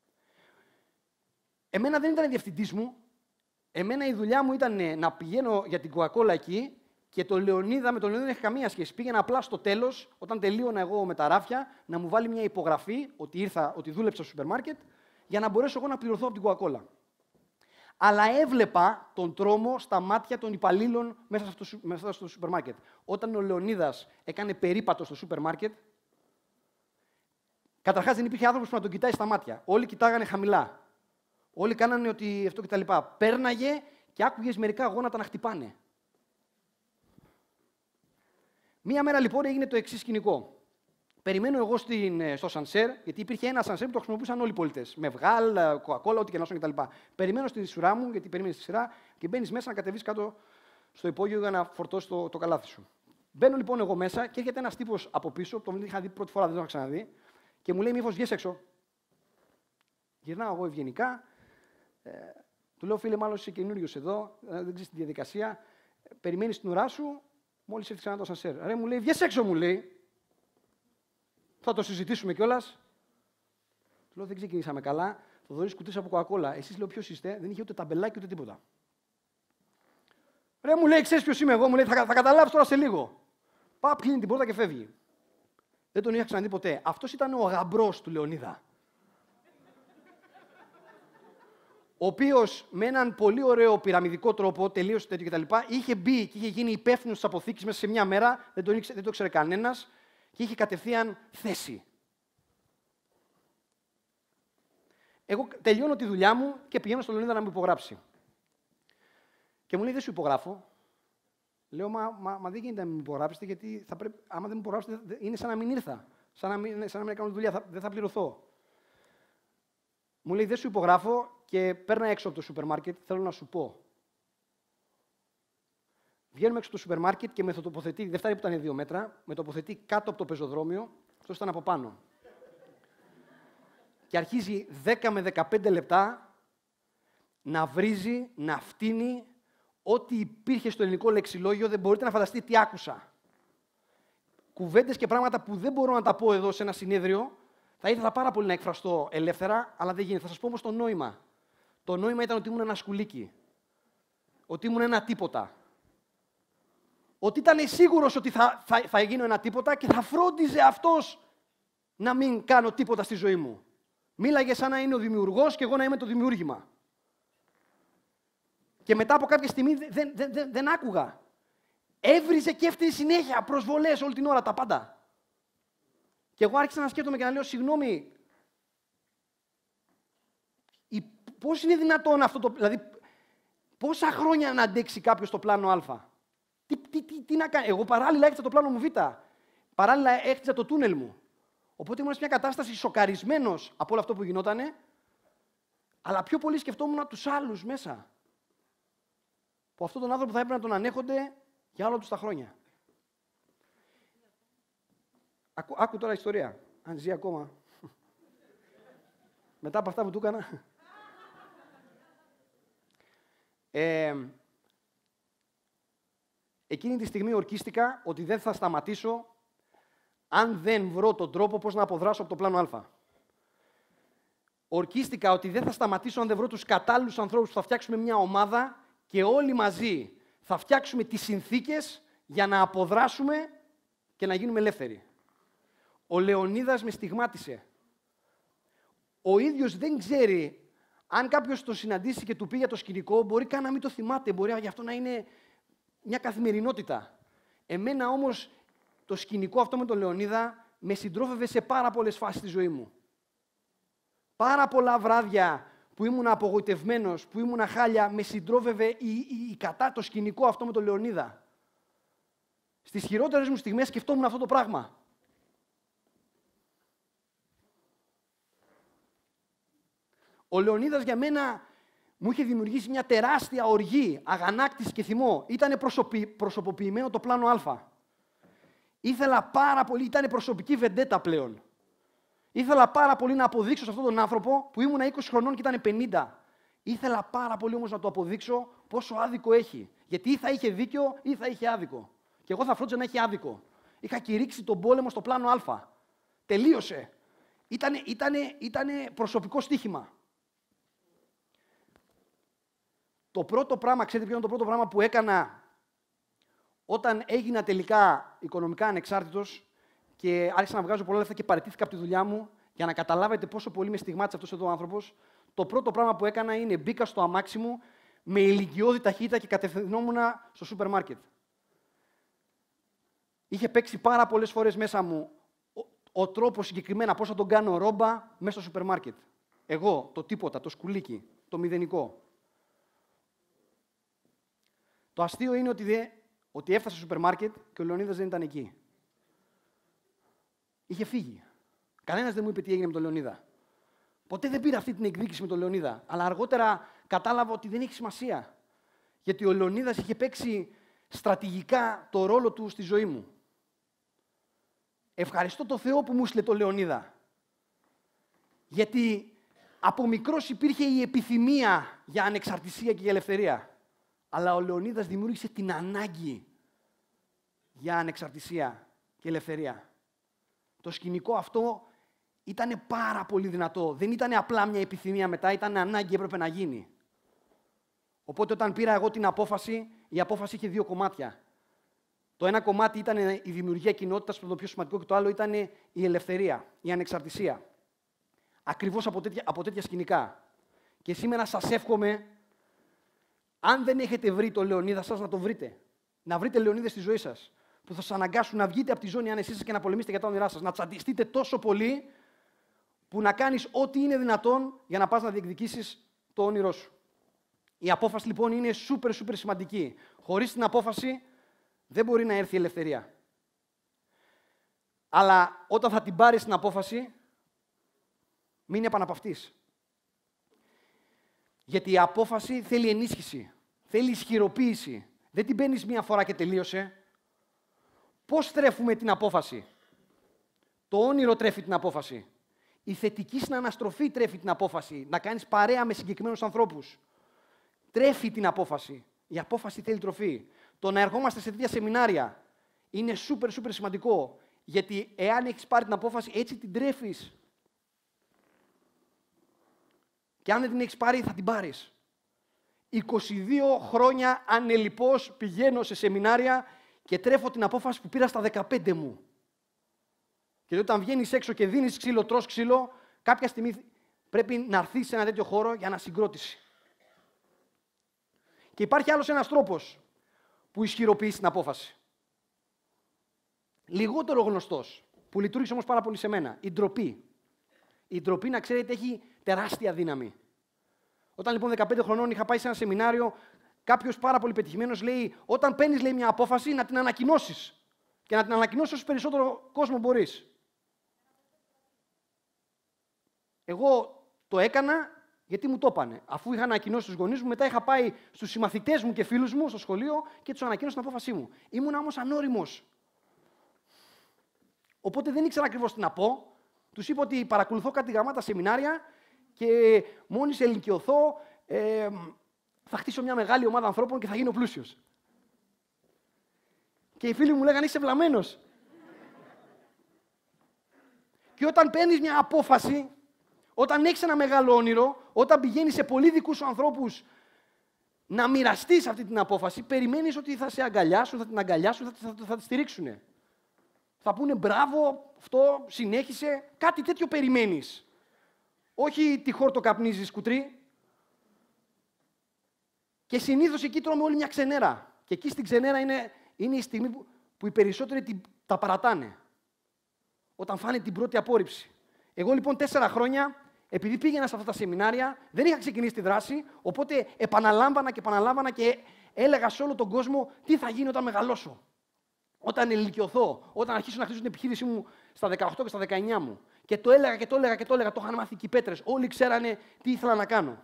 [SPEAKER 5] Εμένα δεν ήταν διευθυντής μου, εμένα η δουλειά μου ήταν να πηγαίνω για την Coca-Cola εκεί. Και τον Λεωνίδα, με τον Λεωνίδα δεν είχε καμία σχέση. Πήγαινα απλά στο τέλος, όταν τελείωνα εγώ με τα ράφια, να μου βάλει μια υπογραφή ότι, ήρθα, ότι δούλεψα στο σούπερ μάρκετ, για να μπορέσω εγώ να πληρωθώ από την Coca-Cola. Αλλά έβλεπα τον τρόμο στα μάτια των υπαλλήλων μέσα στο, μέσα στο σούπερ μάρκετ. Όταν ο Λεωνίδας έκανε περίπατο στο σούπερ μάρκετ, καταρχάς δεν υπήρχε άνθρωπος που να τον κοιτάει στα μάτια. Όλοι κοιτάγανε χαμηλά. Όλοι κάνανε ότι αυτό κτλ. Πέρναγε και άκουγες μερικά γόνατα να χτυπάνε. Μία μέρα λοιπόν έγινε το εξής σκηνικό. Περιμένω εγώ στην, στο σανσέρ, γιατί υπήρχε ένα σανσέρ που το χρησιμοποιούσαν όλοι οι πολίτες. Με βγάλ, Coca-Cola, ό,τι και να σώνει κτλ. Περιμένω στη σειρά μου, γιατί περιμένει στη σειρά, και μπαίνει μέσα να κατεβείς κάτω στο υπόγειο για να φορτώσει το, το καλάθι σου. Μπαίνω λοιπόν εγώ μέσα και έρχεται ένας τύπος από πίσω, τον είχα δει πρώτη φορά, δεν τον είχα ξαναδεί, και μου λέει: μήπως βγες έξω. Γυρνάω εγώ ευγενικά. Ε, του λέω: φίλε, μάλλον είσαι καινούριος εδώ, δεν ξέρεις τη διαδικασία. Περιμένεις την ουρά σου. Μόλις έρθει ξανά το ασανσέρ. Ρε, μου λέει: βγες έξω, μου λέει. Θα το συζητήσουμε κιόλας. Του λέω: δεν ξεκινήσαμε καλά. Θα δωρείς κουτί από Coca-Cola. Εσείς, λέω, ποιος είστε? Δεν είχε ούτε ταμπελάκι ούτε τίποτα. Ρε, μου λέει: ξέρεις ποιος είμαι εγώ? Μου λέει: θα, θα καταλάβεις τώρα σε λίγο. Παπ, κλείνει την πόρτα και φεύγει. Δεν τον είχα ξαναδεί ποτέ. Αυτός ήταν ο γαμπρός του Λεωνίδα. Ο οποίος με έναν πολύ ωραίο πυραμιδικό τρόπο, τελείωσε τέτοιο κτλ., είχε μπει και είχε γίνει υπεύθυνος της αποθήκης μέσα σε μια μέρα, δεν το, ήξε, δεν το ήξερε κανένας, και είχε κατευθείαν θέση. Εγώ τελειώνω τη δουλειά μου και πηγαίνω στον Λεωνίδα να μου υπογράψει. Και μου λέει: δεν σου υπογράφω. Λέω: μα, μα, μα δεν γίνεται να μην υπογράψετε, γιατί θα πρέπει, άμα δεν μου υπογράψετε, είναι σαν να μην ήρθα. Σαν να μην, σαν να μην κάνω δουλειά, θα, δεν θα πληρωθώ. Μου λέει: δεν σου υπογράφω και παίρνα έξω από το σούπερ μάρκετ, θέλω να σου πω. Βγαίνουμε έξω από το σούπερ μάρκετ και με το τοποθετεί, δεν φτάνει που ήταν δύο μέτρα, με τοποθετεί κάτω από το πεζοδρόμιο, αυτό ήταν από πάνω. Και αρχίζει δέκα με δεκαπέντε λεπτά να βρίζει, να φτύνει, ό,τι υπήρχε στο ελληνικό λεξιλόγιο, δεν μπορείτε να φανταστείτε τι άκουσα. Κουβέντες και πράγματα που δεν μπορώ να τα πω εδώ σε ένα συνέδριο. Θα ήθελα πάρα πολύ να εκφραστώ ελεύθερα, αλλά δεν γίνεται. Θα σας πω όμως το νόημα. Το νόημα ήταν ότι ήμουν ένα σκουλίκι. Ότι ήμουν ένα τίποτα. Ότι ήταν σίγουρος ότι θα, θα, θα γίνω ένα τίποτα και θα φρόντιζε αυτός να μην κάνω τίποτα στη ζωή μου. Μίλαγε σαν να είναι ο δημιουργός και εγώ να είμαι το δημιούργημα. Και μετά από κάποια στιγμή δεν, δεν, δεν, δεν άκουγα. Έβριζε και έφτιαξε συνέχεια προσβολές όλη την ώρα, τα πάντα. Και εγώ άρχισα να σκέφτομαι και να λέω: συγγνώμη, πώς είναι δυνατόν αυτό το... Δηλαδή, πόσα χρόνια να αντέξει κάποιος το πλάνο Α? Τι, τι, τι, τι να κάνει. Εγώ παράλληλα έχτισα το πλάνο μου Β. Παράλληλα έχτισα το τούνελ μου. Οπότε ήμουν σε μια κατάσταση σοκαρισμένος από όλο αυτό που γινότανε, αλλά πιο πολύ σκεφτόμουν τους άλλους μέσα. Που αυτόν τον άνθρωπο θα έπρεπε να τον ανέχονται για όλα τους τα χρόνια. Άκου, άκου τώρα ιστορία. Αν ζει ακόμα. Μετά από αυτά που του έκανα. Ε, εκείνη τη στιγμή ορκίστηκα ότι δεν θα σταματήσω αν δεν βρω τον τρόπο πώς να αποδράσω από το πλάνο Α. Ορκίστηκα ότι δεν θα σταματήσω αν δεν βρω τους κατάλληλους ανθρώπους που θα φτιάξουμε μια ομάδα και όλοι μαζί θα φτιάξουμε τις συνθήκες για να αποδράσουμε και να γίνουμε ελεύθεροι. Ο Λεωνίδας με στιγμάτισε. Ο ίδιος δεν ξέρει, αν κάποιος τον συναντήσει και του πει για το σκηνικό, μπορεί καν να μην το θυμάται, μπορεί γι' αυτό να είναι μια καθημερινότητα. Εμένα όμως το σκηνικό αυτό με τον Λεωνίδα με συντρόφευε σε πάρα πολλές φάσεις της ζωής μου. Πάρα πολλά βράδια που ήμουν απογοητευμένος, που ήμουν χάλια, με συντρόφευε η, η, η κατά το σκηνικό αυτό με τον Λεωνίδα. Στις χειρότερες μου στιγμές σκεφτόμουν αυτό το πράγμα. Ο Λεωνίδας για μένα μου είχε δημιουργήσει μια τεράστια οργή, αγανάκτηση και θυμό. Ήτανε προσωπι... προσωποποιημένο το πλάνο Α. Ήθελα πάρα πολύ, ήταν προσωπική βεντέτα πλέον. Ήθελα πάρα πολύ να αποδείξω σε αυτόν τον άνθρωπο που ήμουν είκοσι χρονών και ήταν πενήντα. Ήθελα πάρα πολύ όμως να του αποδείξω πόσο άδικο έχει. Γιατί ή θα είχε δίκιο ή θα είχε άδικο. Και εγώ θα φρόντιζα να έχει άδικο. Είχα κηρύξει τον πόλεμο στο πλάνο Α. Τελείωσε. Ήτανε, ήτανε, ήτανε προσωπικό στοίχημα. Το πρώτο πράγμα, ξέρετε ποιο είναι το πρώτο πράγμα που έκανα όταν έγινα τελικά οικονομικά ανεξάρτητος και άρχισα να βγάζω πολλά λεφτά και παραιτήθηκα από τη δουλειά μου, για να καταλάβετε πόσο πολύ με στιγμάτισε αυτός εδώ ο άνθρωπος, το πρώτο πράγμα που έκανα είναι μπήκα στο αμάξι μου με ηλικιώδη ταχύτητα και κατευθυνόμουν στο σούπερ μάρκετ. Είχε παίξει πάρα πολλές φορές μέσα μου ο, ο τρόπος συγκεκριμένα πώς θα τον κάνω ρόμπα μέσα στο σούπερ μάρκετ. Εγώ, το τίποτα, το σκουλίκι, το μηδενικό. Το αστείο είναι ότι, δε, ότι έφτασε στο σούπερ μάρκετ και ο Λεωνίδας δεν ήταν εκεί. Είχε φύγει. Κανένας δεν μου είπε τι έγινε με τον Λεωνίδα. Ποτέ δεν πήρα αυτή την εκδίκηση με τον Λεωνίδα. Αλλά αργότερα κατάλαβα ότι δεν έχει σημασία. Γιατί ο Λεωνίδας είχε παίξει στρατηγικά το ρόλο του στη ζωή μου. Ευχαριστώ το Θεό που μου έστειλε τον Λεωνίδα. Γιατί από μικρός υπήρχε η επιθυμία για ανεξαρτησία και για ελευθερία. Αλλά ο Λεωνίδας δημιούργησε την ανάγκη για ανεξαρτησία και ελευθερία. Το σκηνικό αυτό ήταν πάρα πολύ δυνατό. Δεν ήταν απλά μια επιθυμία μετά, ήταν ανάγκη, έπρεπε να γίνει. Οπότε όταν πήρα εγώ την απόφαση, η απόφαση είχε δύο κομμάτια. Το ένα κομμάτι ήταν η δημιουργία κοινότητας, που ήταν το πιο σημαντικό, και το άλλο ήταν η ελευθερία, η ανεξαρτησία. Ακριβώς από τέτοια, από τέτοια σκηνικά. Και σήμερα σας εύχομαι, αν δεν έχετε βρει τον Λεωνίδα σας, να τον βρείτε. Να βρείτε Λεωνίδες στη ζωή σας, που θα σας αναγκάσουν να βγείτε από τη ζώνη άνεσής σας και να πολεμήσετε για τα όνειρά σας. Να τσαντιστείτε τόσο πολύ, που να κάνεις ό,τι είναι δυνατόν για να πας να διεκδικήσεις το όνειρό σου. Η απόφαση λοιπόν είναι σούπερ σούπερ σημαντική. Χωρίς την απόφαση δεν μπορεί να έρθει η ελευθερία. Αλλά όταν θα την πάρεις την απόφαση, μην επαναπαυτείς. Γιατί η απόφαση θέλει ενίσχυση, θέλει ισχυροποίηση. Δεν την παίρνεις μία φορά και τελείωσε. Πώς τρέφουμε την απόφαση? Το όνειρο τρέφει την απόφαση. Η θετική συναναστροφή τρέφει την απόφαση. Να κάνεις παρέα με συγκεκριμένους ανθρώπους. Τρέφει την απόφαση. Η απόφαση θέλει τροφή. Το να ερχόμαστε σε τέτοια σεμινάρια είναι σούπερ σούπερ σημαντικό. Γιατί εάν έχεις πάρει την απόφαση, έτσι την τρέφεις. Και αν δεν την έχεις πάρει, θα την πάρεις. είκοσι δύο χρόνια ανελιπώς πηγαίνω σε σεμινάρια και τρέφω την απόφαση που πήρα στα δεκαπέντε μου. Και όταν βγαίνεις έξω και δίνεις ξύλο, τρως ξύλο, κάποια στιγμή πρέπει να έρθεις σε ένα τέτοιο χώρο για να συγκρότησει. Και υπάρχει άλλος ένας τρόπος που ισχυροποιείς την απόφαση. Λιγότερο γνωστός, που λειτουργήσε όμως πάρα πολύ σε μένα, η ντροπή. Η ντροπή, να ξέρετε, έχει τεράστια δύναμη. Όταν λοιπόν δεκαπέντε χρονών είχα πάει σε ένα σεμινάριο, κάποιος πάρα πολύ πετυχημένος λέει: όταν παίρνεις, λέει, μια απόφαση, να την ανακοινώσεις. Και να την ανακοινώσεις όσο περισσότερο κόσμο μπορείς. Εγώ το έκανα γιατί μου το έπανε. Αφού είχα ανακοινώσει τους γονείς μου, μετά είχα πάει στους συμμαθητές μου και φίλους μου στο σχολείο και τους ανακοίνωσα την απόφασή μου. Ήμουν όμως ανώριμος. Οπότε δεν ήξερα ακριβώς τι να πω. Τους είπα ότι παρακολουθώ κάτι γαμάτα σεμινάρια και μόλις ελικιωθώ, ε, θα χτίσω μια μεγάλη ομάδα ανθρώπων και θα γίνω πλούσιος. Και οι φίλοι μου λέγανε: είσαι βλαμμένος. Και όταν παίρνεις μια απόφαση, όταν έχεις ένα μεγάλο όνειρο, όταν πηγαίνεις σε πολύ δικούς σου ανθρώπους να μοιραστείς αυτή την απόφαση, περιμένεις ότι θα σε αγκαλιάσουν, θα την αγκαλιάσουν, θα, θα, θα, θα τη στηρίξουν. Θα πούνε μπράβο, αυτό, συνέχισε. Κάτι τέτοιο περιμένεις. Όχι τι χόρτο καπνίζεις, κουτρί. Και συνήθως εκεί τρώμε όλοι μια ξενέρα. Και εκεί στην ξενέρα είναι, είναι η στιγμή που, που οι περισσότεροι τα παρατάνε. Όταν φάνε την πρώτη απόρριψη. Εγώ λοιπόν τέσσερα χρόνια, επειδή πήγαινα σε αυτά τα σεμινάρια, δεν είχα ξεκινήσει τη δράση, οπότε επαναλάμβανα και επαναλάμβανα και έλεγα σε όλο τον κόσμο τι θα γίνει όταν μεγαλώσω. Όταν ενηλικιωθώ, όταν αρχίσω να χτίζω την επιχείρησή μου στα δεκαοκτώ και στα δεκαεννιά μου. Και το έλεγα και το έλεγα και το έλεγα, το είχαν μάθει και οι πέτρες. Όλοι ξέρανε τι ήθελα να κάνω.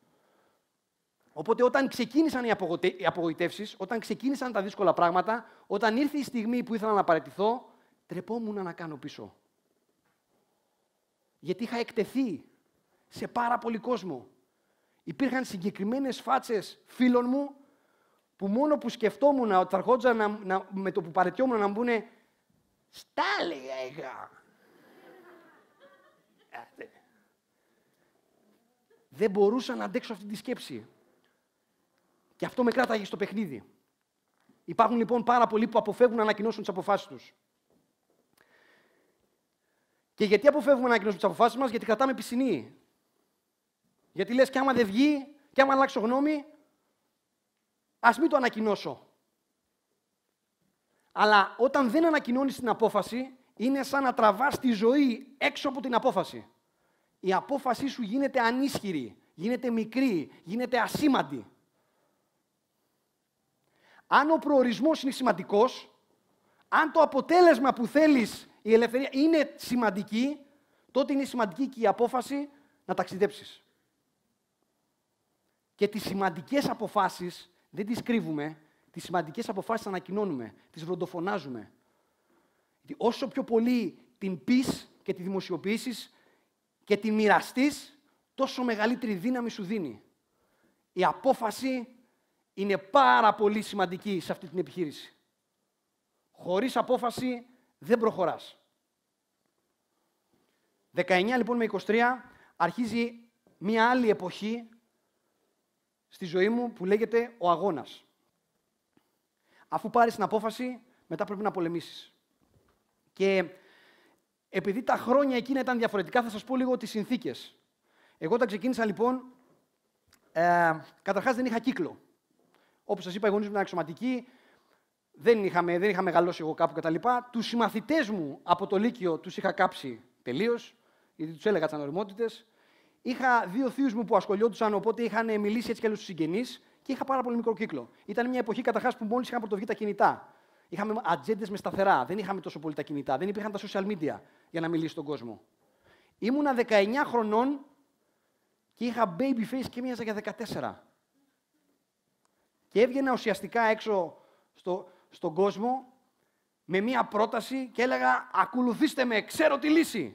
[SPEAKER 5] Οπότε όταν ξεκίνησαν οι απογοητεύσεις, όταν ξεκίνησαν τα δύσκολα πράγματα, όταν ήρθε η στιγμή που ήθελα να παραιτηθώ, τρεπόμουν να κάνω πίσω. Γιατί είχα εκτεθεί σε πάρα πολύ κόσμο. Υπήρχαν συγκεκριμένες φάτσες φίλων μου που μόνο που σκεφτόμουν ότι θα ερχόντουσαν να, να, με το που παραιτιόμουν να μου πούνε «Στα έλεγα». Δεν μπορούσα να αντέξω αυτή τη σκέψη. Και αυτό με κράταγε στο παιχνίδι. Υπάρχουν λοιπόν πάρα πολλοί που αποφεύγουν να ανακοινώσουν τις αποφάσεις τους. Και γιατί αποφεύγουμε να ανακοινώσουμε τις αποφάσεις μας? Γιατί κρατάμε πισινή. Γιατί λες κι άμα δεν βγει, κι άμα αλλάξω γνώμη, ας μην το ανακοινώσω. Αλλά όταν δεν ανακοινώνεις την απόφαση, είναι σαν να τραβάς τη ζωή έξω από την απόφαση. Η απόφασή σου γίνεται ανίσχυρη, γίνεται μικρή, γίνεται ασήμαντη. Αν ο προορισμός είναι σημαντικός, αν το αποτέλεσμα που θέλεις, η ελευθερία, είναι σημαντική, τότε είναι σημαντική και η απόφαση να ταξιδέψεις. Και τις σημαντικές αποφάσεις δεν τις κρύβουμε, τις σημαντικές αποφάσεις ανακοινώνουμε, τις βροντοφωνάζουμε. Γιατί όσο πιο πολύ την πεις και τη δημοσιοποιήσεις και την μοιραστείς, τόσο μεγαλύτερη δύναμη σου δίνει. Η απόφαση είναι πάρα πολύ σημαντική σε αυτή την επιχείρηση. Χωρίς απόφαση δεν προχωράς. δεκαεννιά λοιπόν με είκοσι τρία αρχίζει μία άλλη εποχή στη ζωή μου που λέγεται ο αγώνας. Αφού πάρεις την απόφαση, μετά πρέπει να πολεμήσεις. Και επειδή τα χρόνια εκείνα ήταν διαφορετικά, θα σας πω λίγο τις συνθήκες. Εγώ όταν ξεκίνησα λοιπόν, ε, καταρχάς δεν είχα κύκλο. Όπως σας είπα, οι γονείς μου ήταν αξιωματικοί, δεν είχαμε, δεν είχα μεγαλώσει εγώ κάπου κτλ. Τους συμμαθητές μου από το Λύκειο τους είχα κάψει τελείως, γιατί τους έλεγα τις ανοριμότητες. Είχα δύο θείους μου που ασχολιόντουσαν, οπότε είχαν μιλήσει έτσι κι αλλιώς στους συγγενείς και είχα πάρα πολύ μικρό κύκλο. Ήταν μια εποχή καταρχάς που μόλις είχαν πρωτοβγεί τα κινητά. Είχαμε ατζέντες με σταθερά, δεν είχαμε τόσο πολύ τα κινητά, δεν υπήρχαν τα social media για να μιλήσει στον κόσμο. Ήμουνα δεκαεννιά χρονών και είχα baby face και μοίαζα για δεκατέσσερα. Και έβγαινα ουσιαστικά έξω στο, στον κόσμο με μία πρόταση και έλεγα «Ακολουθήστε με, ξέρω τη λύση».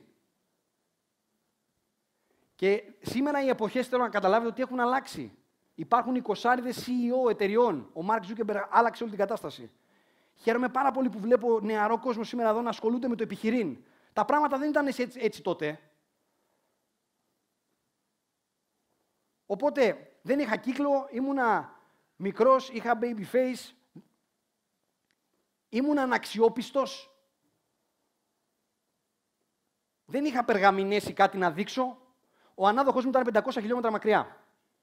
[SPEAKER 5] Και σήμερα οι εποχές θέλω να καταλάβετε ότι έχουν αλλάξει. Υπάρχουν εικοσάριδες σι ι ο εταιριών. Ο Μάρκ Ζούκερμπεργκ άλλαξε όλη την κατάσταση. Χαίρομαι πάρα πολύ που βλέπω νεαρό κόσμο σήμερα εδώ να ασχολούνται με το επιχειρήν. Τα πράγματα δεν ήταν έτσι, έτσι τότε. Οπότε δεν είχα κύκλο, ήμουνα μικρός, είχα baby face, ήμουνα αναξιόπιστος. Δεν είχα περγαμηνέσει κάτι να δείξω. Ο ανάδοχος μου ήταν πεντακόσια χιλιόμετρα μακριά.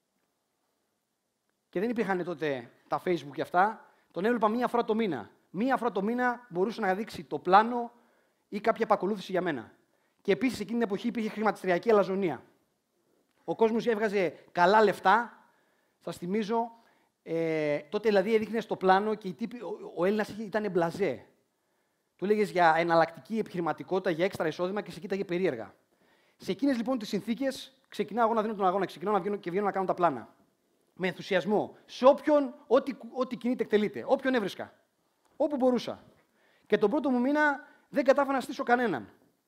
[SPEAKER 5] Και δεν υπήρχαν τότε τα Facebook και αυτά. Τον έβλεπα μία φορά το μήνα. Μία φορά το μήνα μπορούσε να δείξει το πλάνο ή κάποια επακολούθηση για μένα. Και επίσης εκείνη την εποχή υπήρχε χρηματιστηριακή αλαζονία. Ο κόσμος έβγαζε καλά λεφτά. Σας θυμίζω, Ε, τότε δηλαδή έδειχνε στο πλάνο και οι τύποι, ο, ο Έλληνας ήταν μπλαζέ. Του έλεγες για εναλλακτική επιχειρηματικότητα, για έξτρα εισόδημα και σε κοίταγε περίεργα. Σε εκείνες λοιπόν τις συνθήκες ξεκινάω εγώ να δίνω τον αγώνα, ξεκινάω να βγαίνω και βγαίνω να κάνω τα πλάνα. Με ενθουσιασμό. Σε όποιον, ό,τι, ό,τι κινείται, εκτελείται. Όποιον έβρισκα. Όπου μπορούσα. Και τον πρώτο μου μήνα δεν κατάφερα να στήσω κανέναν.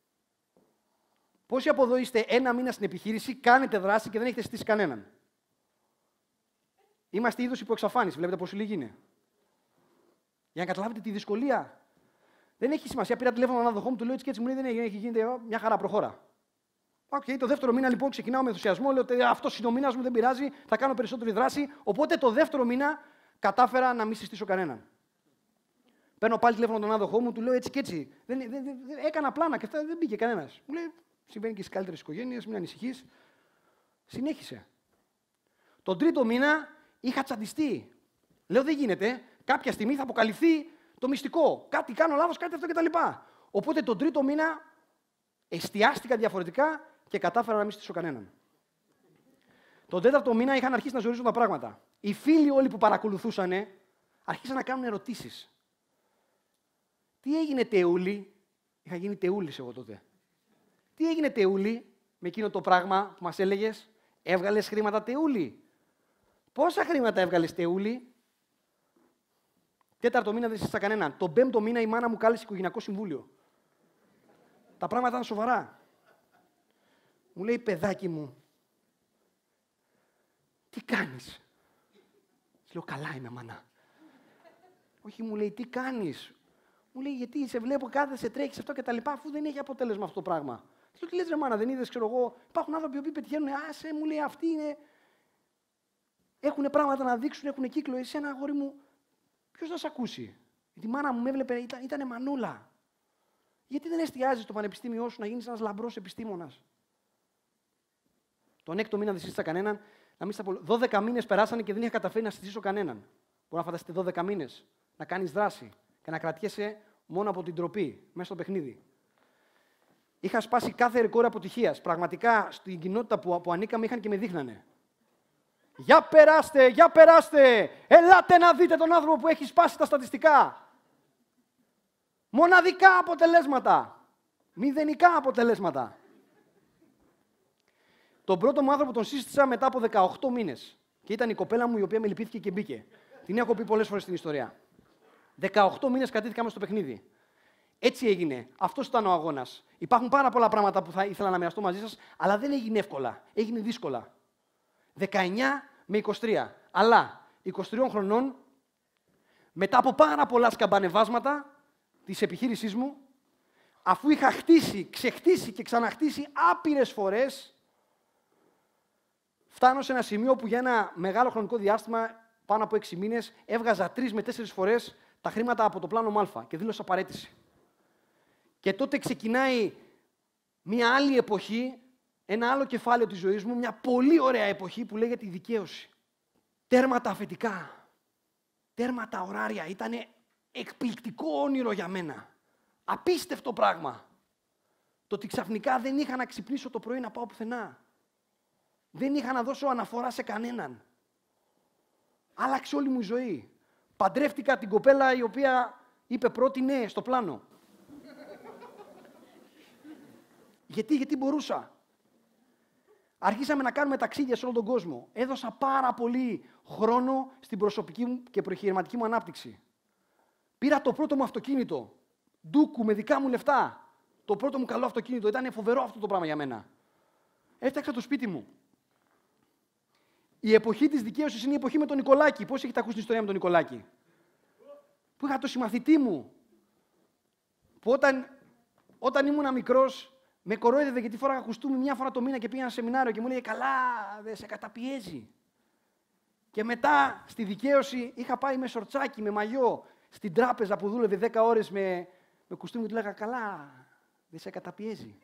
[SPEAKER 5] Πόσοι από εδώ είστε ένα μήνα στην επιχείρηση, κάνετε δράση και δεν έχετε στήσει κανέναν? Είμαστε είδος υποεξαφάνιση. Βλέπετε πόσο λίγοι είναι. Για να καταλάβετε τη δυσκολία. Δεν έχει σημασία. Πήρα τηλέφωνο έναν αδοχό μου, του λέω έτσι και έτσι, μου λέει δεν έχει γίνεται, μια χαρά προχώρα. Οκ, okay, το δεύτερο μήνα λοιπόν ξεκινάω με ενθουσιασμό. Λέω ότι αυτό είναι ο μήνα μου, δεν πειράζει, θα κάνω περισσότερη δράση. Οπότε το δεύτερο μήνα κατάφερα να μην συστήσω κανέναν. Παίρνω πάλι τηλέφωνο τον άδοχό μου, του λέω έτσι και έτσι. Δεν, δεν, δεν, δεν, έκανα πλάνα και αυτά δεν μπήκε κανένα. Μου λέει: συμβαίνει και στι καλύτερε οικογένειε, μην ανησυχεί. Συνέχισε. Τον τρίτο μήνα είχα τσαντιστεί. Λέω: δεν γίνεται. Κάποια στιγμή θα αποκαλυφθεί το μυστικό. Κάτι κάνω λάθος, κάτι αυτό κτλ. Οπότε τον τρίτο μήνα εστιάστηκα διαφορετικά και κατάφερα να μην στήσω κανέναν. Τον τέταρτο μήνα είχαν αρχίσει να ζορίζουν τα πράγματα. Οι φίλοι όλοι που παρακολουθούσαν αρχίσαν να κάνουν ερωτήσεις. Τι έγινε τεούλη? Είχα γίνει τεούλης εγώ τότε. Τι έγινε τεούλη με εκείνο το πράγμα που μας έλεγες? Έβγαλες χρήματα τεούλη? Πόσα χρήματα έβγαλες τεούλη? Τέταρτο μήνα δεν σύστησα κανέναν. Τον πέμπτο μήνα η μάνα μου κάλεσε οικογενειακό συμβούλιο. Τα πράγματα ήταν σοβαρά. Μου λέει, παιδάκι μου, τι κάνεις? Λέω, καλά είμαι, μάνα. Όχι, μου λέει, τι κάνεις? Μου λέει, γιατί σε βλέπω κάθεσαι, τρέχεις αυτό και τα λοιπά, αφού δεν έχει αποτέλεσμα αυτό το πράγμα. Λέω, τι λες ρε μάνα, δεν είδες, ξέρω εγώ, υπάρχουν άνθρωποι που πετυχαίνουν, άσε, μου λέει, αυτοί είναι, έχουν πράγματα να δείξουν, έχουν κύκλο, εσένα, αγόρι μου, ποιος θα σε ακούσει? Γιατί η μάνα μου με έβλεπε, ήταν, ήτανε μανούλα. Γιατί δεν εστιάζεις στο πανεπιστήμιό σου να γίνεις ένας λαμπρός επιστήμονας? Τον έκτο μήνα δεν σύστησα κανέναν. Να μην στα πω, δώδεκα μήνες περάσανε και δεν είχα καταφέρει να συστήσω κανέναν. Μπορεί να φανταστείτε δώδεκα μήνες να κάνεις δράση και να κρατιέσαι μόνο από την τροπή μέσα στο παιχνίδι. Είχα σπάσει κάθε ρεκόρ αποτυχίας. Πραγματικά στην κοινότητα που, που ανήκαμε είχαν και με δείχνανε. Για περάστε, για περάστε! Ελάτε να δείτε τον άνθρωπο που έχει σπάσει τα στατιστικά. Μοναδικά αποτελέσματα. Μηδενικά αποτελέσματα. Τον πρώτο μου άνθρωπο τον σύστησα μετά από δεκαοκτώ μήνες. Και ήταν η κοπέλα μου η οποία με λυπήθηκε και μπήκε. Την έχω πει πολλές φορές στην ιστορία. δεκαοκτώ μήνες κρατήθηκαμε στο παιχνίδι. Έτσι έγινε. Αυτός ήταν ο αγώνας. Υπάρχουν πάρα πολλά πράγματα που θα ήθελα να μοιραστώ μαζί σας, αλλά δεν έγινε εύκολα. Έγινε δύσκολα. δεκαεννιά με είκοσι τρία. Αλλά είκοσι τριών χρονών, μετά από πάρα πολλά σκαμπανεβάσματα της επιχείρησής μου, αφού είχα χτίσει, ξεχτίσει και ξαναχτίσει άπειρες φορές, φτάνω σε ένα σημείο που για ένα μεγάλο χρονικό διάστημα, πάνω από έξι μήνες, έβγαζα τρεις με τέσσερις φορές τα χρήματα από το πλάνο Α και δήλωσα παραίτηση. Και τότε ξεκινάει μια άλλη εποχή, ένα άλλο κεφάλαιο της ζωής μου, μια πολύ ωραία εποχή που λέγεται η δικαίωση. Τέρμα τα αφεντικά, τέρμα τα ωράρια, ήτανε εκπληκτικό όνειρο για μένα. Απίστευτο πράγμα. Το ότι ξαφνικά δεν είχα να ξυπνήσω το πρωί να πάω πουθενά. Δεν είχα να δώσω αναφορά σε κανέναν. Άλλαξε όλη μου η ζωή. Παντρεύτηκα την κοπέλα η οποία είπε πρώτη ναι στο πλάνο. γιατί, γιατί μπορούσα. Αρχίσαμε να κάνουμε ταξίδια σε όλο τον κόσμο. Έδωσα πάρα πολύ χρόνο στην προσωπική μου και προεχειρηματική μου ανάπτυξη. Πήρα το πρώτο μου αυτοκίνητο. Ντούκου με δικά μου λεφτά. Το πρώτο μου καλό αυτοκίνητο. Ήταν φοβερό αυτό το πράγμα για μένα. Έφτιαξα το σπίτι μου. Η εποχή της δικαίωσης είναι η εποχή με τον Νικολάκη. Πώς έχετε ακούσει την ιστορία με τον Νικολάκη? Που είχα το συμμαθητή μου. Που όταν, όταν ήμουν μικρός, με κορόιδευε γιατί φόραγα κουστούμι μια φορά το μήνα και πήγα ένα σεμινάριο και μου έλεγε καλά, δεν σε καταπιέζει. Και μετά στη δικαίωση είχα πάει με σορτσάκι, με μαγιό, στην τράπεζα που δούλευε δέκα ώρες με, με κουστούμι και του λέγα καλά, δεν σε καταπιέζει.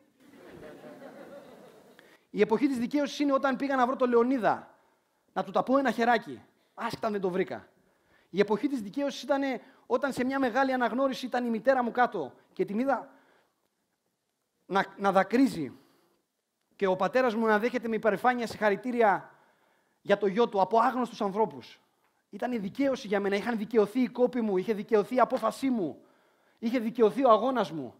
[SPEAKER 5] Η εποχή της δικαίωσης είναι όταν πήγα να βρω τον Λεωνίδα, να του τα πω ένα χεράκι, άσχετα αν δεν το βρήκα. Η εποχή της δικαίωσης ήταν όταν σε μια μεγάλη αναγνώριση ήταν η μητέρα μου κάτω και την είδα να, να δακρύζει και ο πατέρας μου να δέχεται με υπερηφάνεια συγχαρητήρια για το γιο του από άγνωστους ανθρώπους. Ήταν δικαίωση για μένα. Είχαν δικαιωθεί οι κόποι μου, είχε δικαιωθεί η απόφασή μου, είχε δικαιωθεί ο αγώνας μου.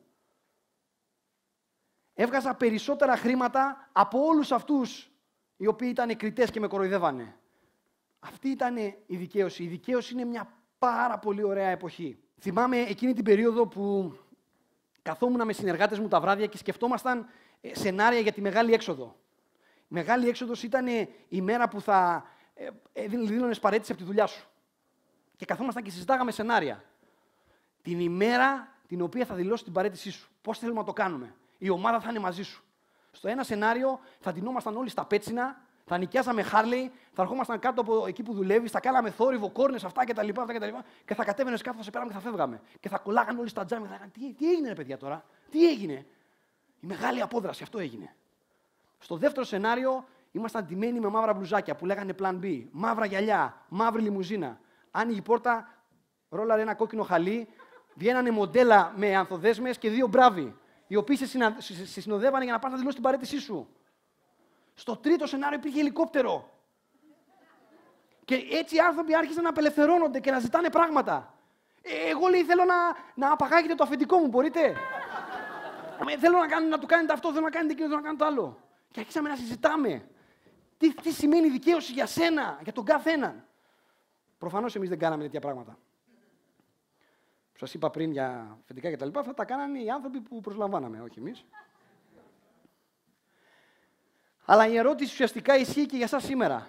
[SPEAKER 5] Έβγαζα περισσότερα χρήματα από όλους αυτούς οι οποίοι ήταν κριτές και με κοροϊδεύανε. Αυτή ήταν η δικαίωση. Η δικαίωση είναι μια πάρα πολύ ωραία εποχή. Θυμάμαι εκείνη την περίοδο που καθόμουν με συνεργάτες μου τα βράδια και σκεφτόμασταν σενάρια για τη Μεγάλη Έξοδο. Η Μεγάλη Έξοδος ήταν η μέρα που θα δίνονες παραίτηση από τη δουλειά σου. Και καθόμασταν και συζητάγαμε σενάρια. Την ημέρα την οποία θα δηλώσει την παραίτησή σου. Πώς θέλουμε να το κάνουμε. Η ομάδα θα είναι μαζί σου. Στο ένα σενάριο θα ντυνόμασταν όλοι στα πέτσινα, θα νοικιάζαμε Χάρλεϊ, θα ερχόμασταν κάτω από εκεί που δουλεύεις, θα κάναμε θόρυβο, κόρνες, αυτά κτλ. Και, και, και θα κατέβαινες κάτω, θα σε πέραμε και θα φεύγαμε. Και θα κολλάγανε όλοι στα τζάμια και θα λέγανε τι, τι έγινε, ρε παιδιά τώρα, τι έγινε. Η μεγάλη απόδραση, αυτό έγινε. Στο δεύτερο σενάριο ήμασταν ντυμένοι με μαύρα μπλουζάκια που λέγανε Plan B, μαύρα γυαλιά, μαύρη λιμουζίνα. Άνοιγε η πόρτα, ρόλαρε ένα κόκκινο χαλί, βγαίνανε μοντέλα με ανθοδέσμες και δύο μπράβοι, οι οποίοι σε, συνα... σε συνοδεύανε για να πας να δηλώσεις την παραίτησή σου. Στο τρίτο σενάριο υπήρχε ελικόπτερο. Και έτσι οι άνθρωποι άρχισαν να απελευθερώνονται και να ζητάνε πράγματα. Ε, εγώ λέει θέλω να, να απαγάγετε το αφεντικό μου, μπορείτε. ε, θέλω να, κάνετε, να του κάνετε αυτό, θέλω να κάνετε εκείνο, θέλω να κάνετε το άλλο. Και άρχισαμε να συζητάμε. Τι, τι σημαίνει δικαίωση για σένα, για τον κάθε έναν. Προφανώς εμείς δεν κάναμε τέτοια πράγματα. Που σας είπα πριν για αφεντικά κτλ. Αυτά τα κάνανε οι άνθρωποι που προσλαμβάναμε, όχι εμείς. Αλλά η ερώτηση ουσιαστικά ισχύει και για εσάς σήμερα.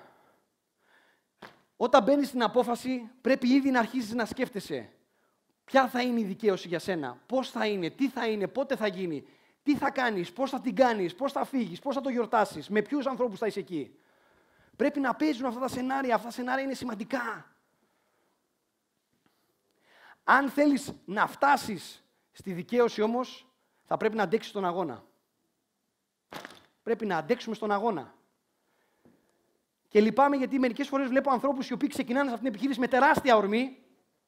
[SPEAKER 5] Όταν μπαίνεις στην απόφαση, πρέπει ήδη να αρχίσεις να σκέφτεσαι. Ποια θα είναι η δικαίωση για σένα, πώς θα είναι, τι θα είναι, πότε θα γίνει, τι θα κάνεις, πώς θα την κάνεις, πώς θα φύγεις, πώς θα το γιορτάσεις, με ποιους ανθρώπους θα είσαι εκεί. Πρέπει να παίζουν αυτά τα σενάρια, αυτά τα σενάρια είναι σημαντικά. Αν θέλεις να φτάσεις στη δικαίωση όμως, θα πρέπει να αντέξεις τον αγώνα. Πρέπει να αντέξουμε στον αγώνα. Και λυπάμαι γιατί μερικές φορές βλέπω ανθρώπους οι οποίοι ξεκινάνε σε αυτήν την επιχείρηση με τεράστια ορμή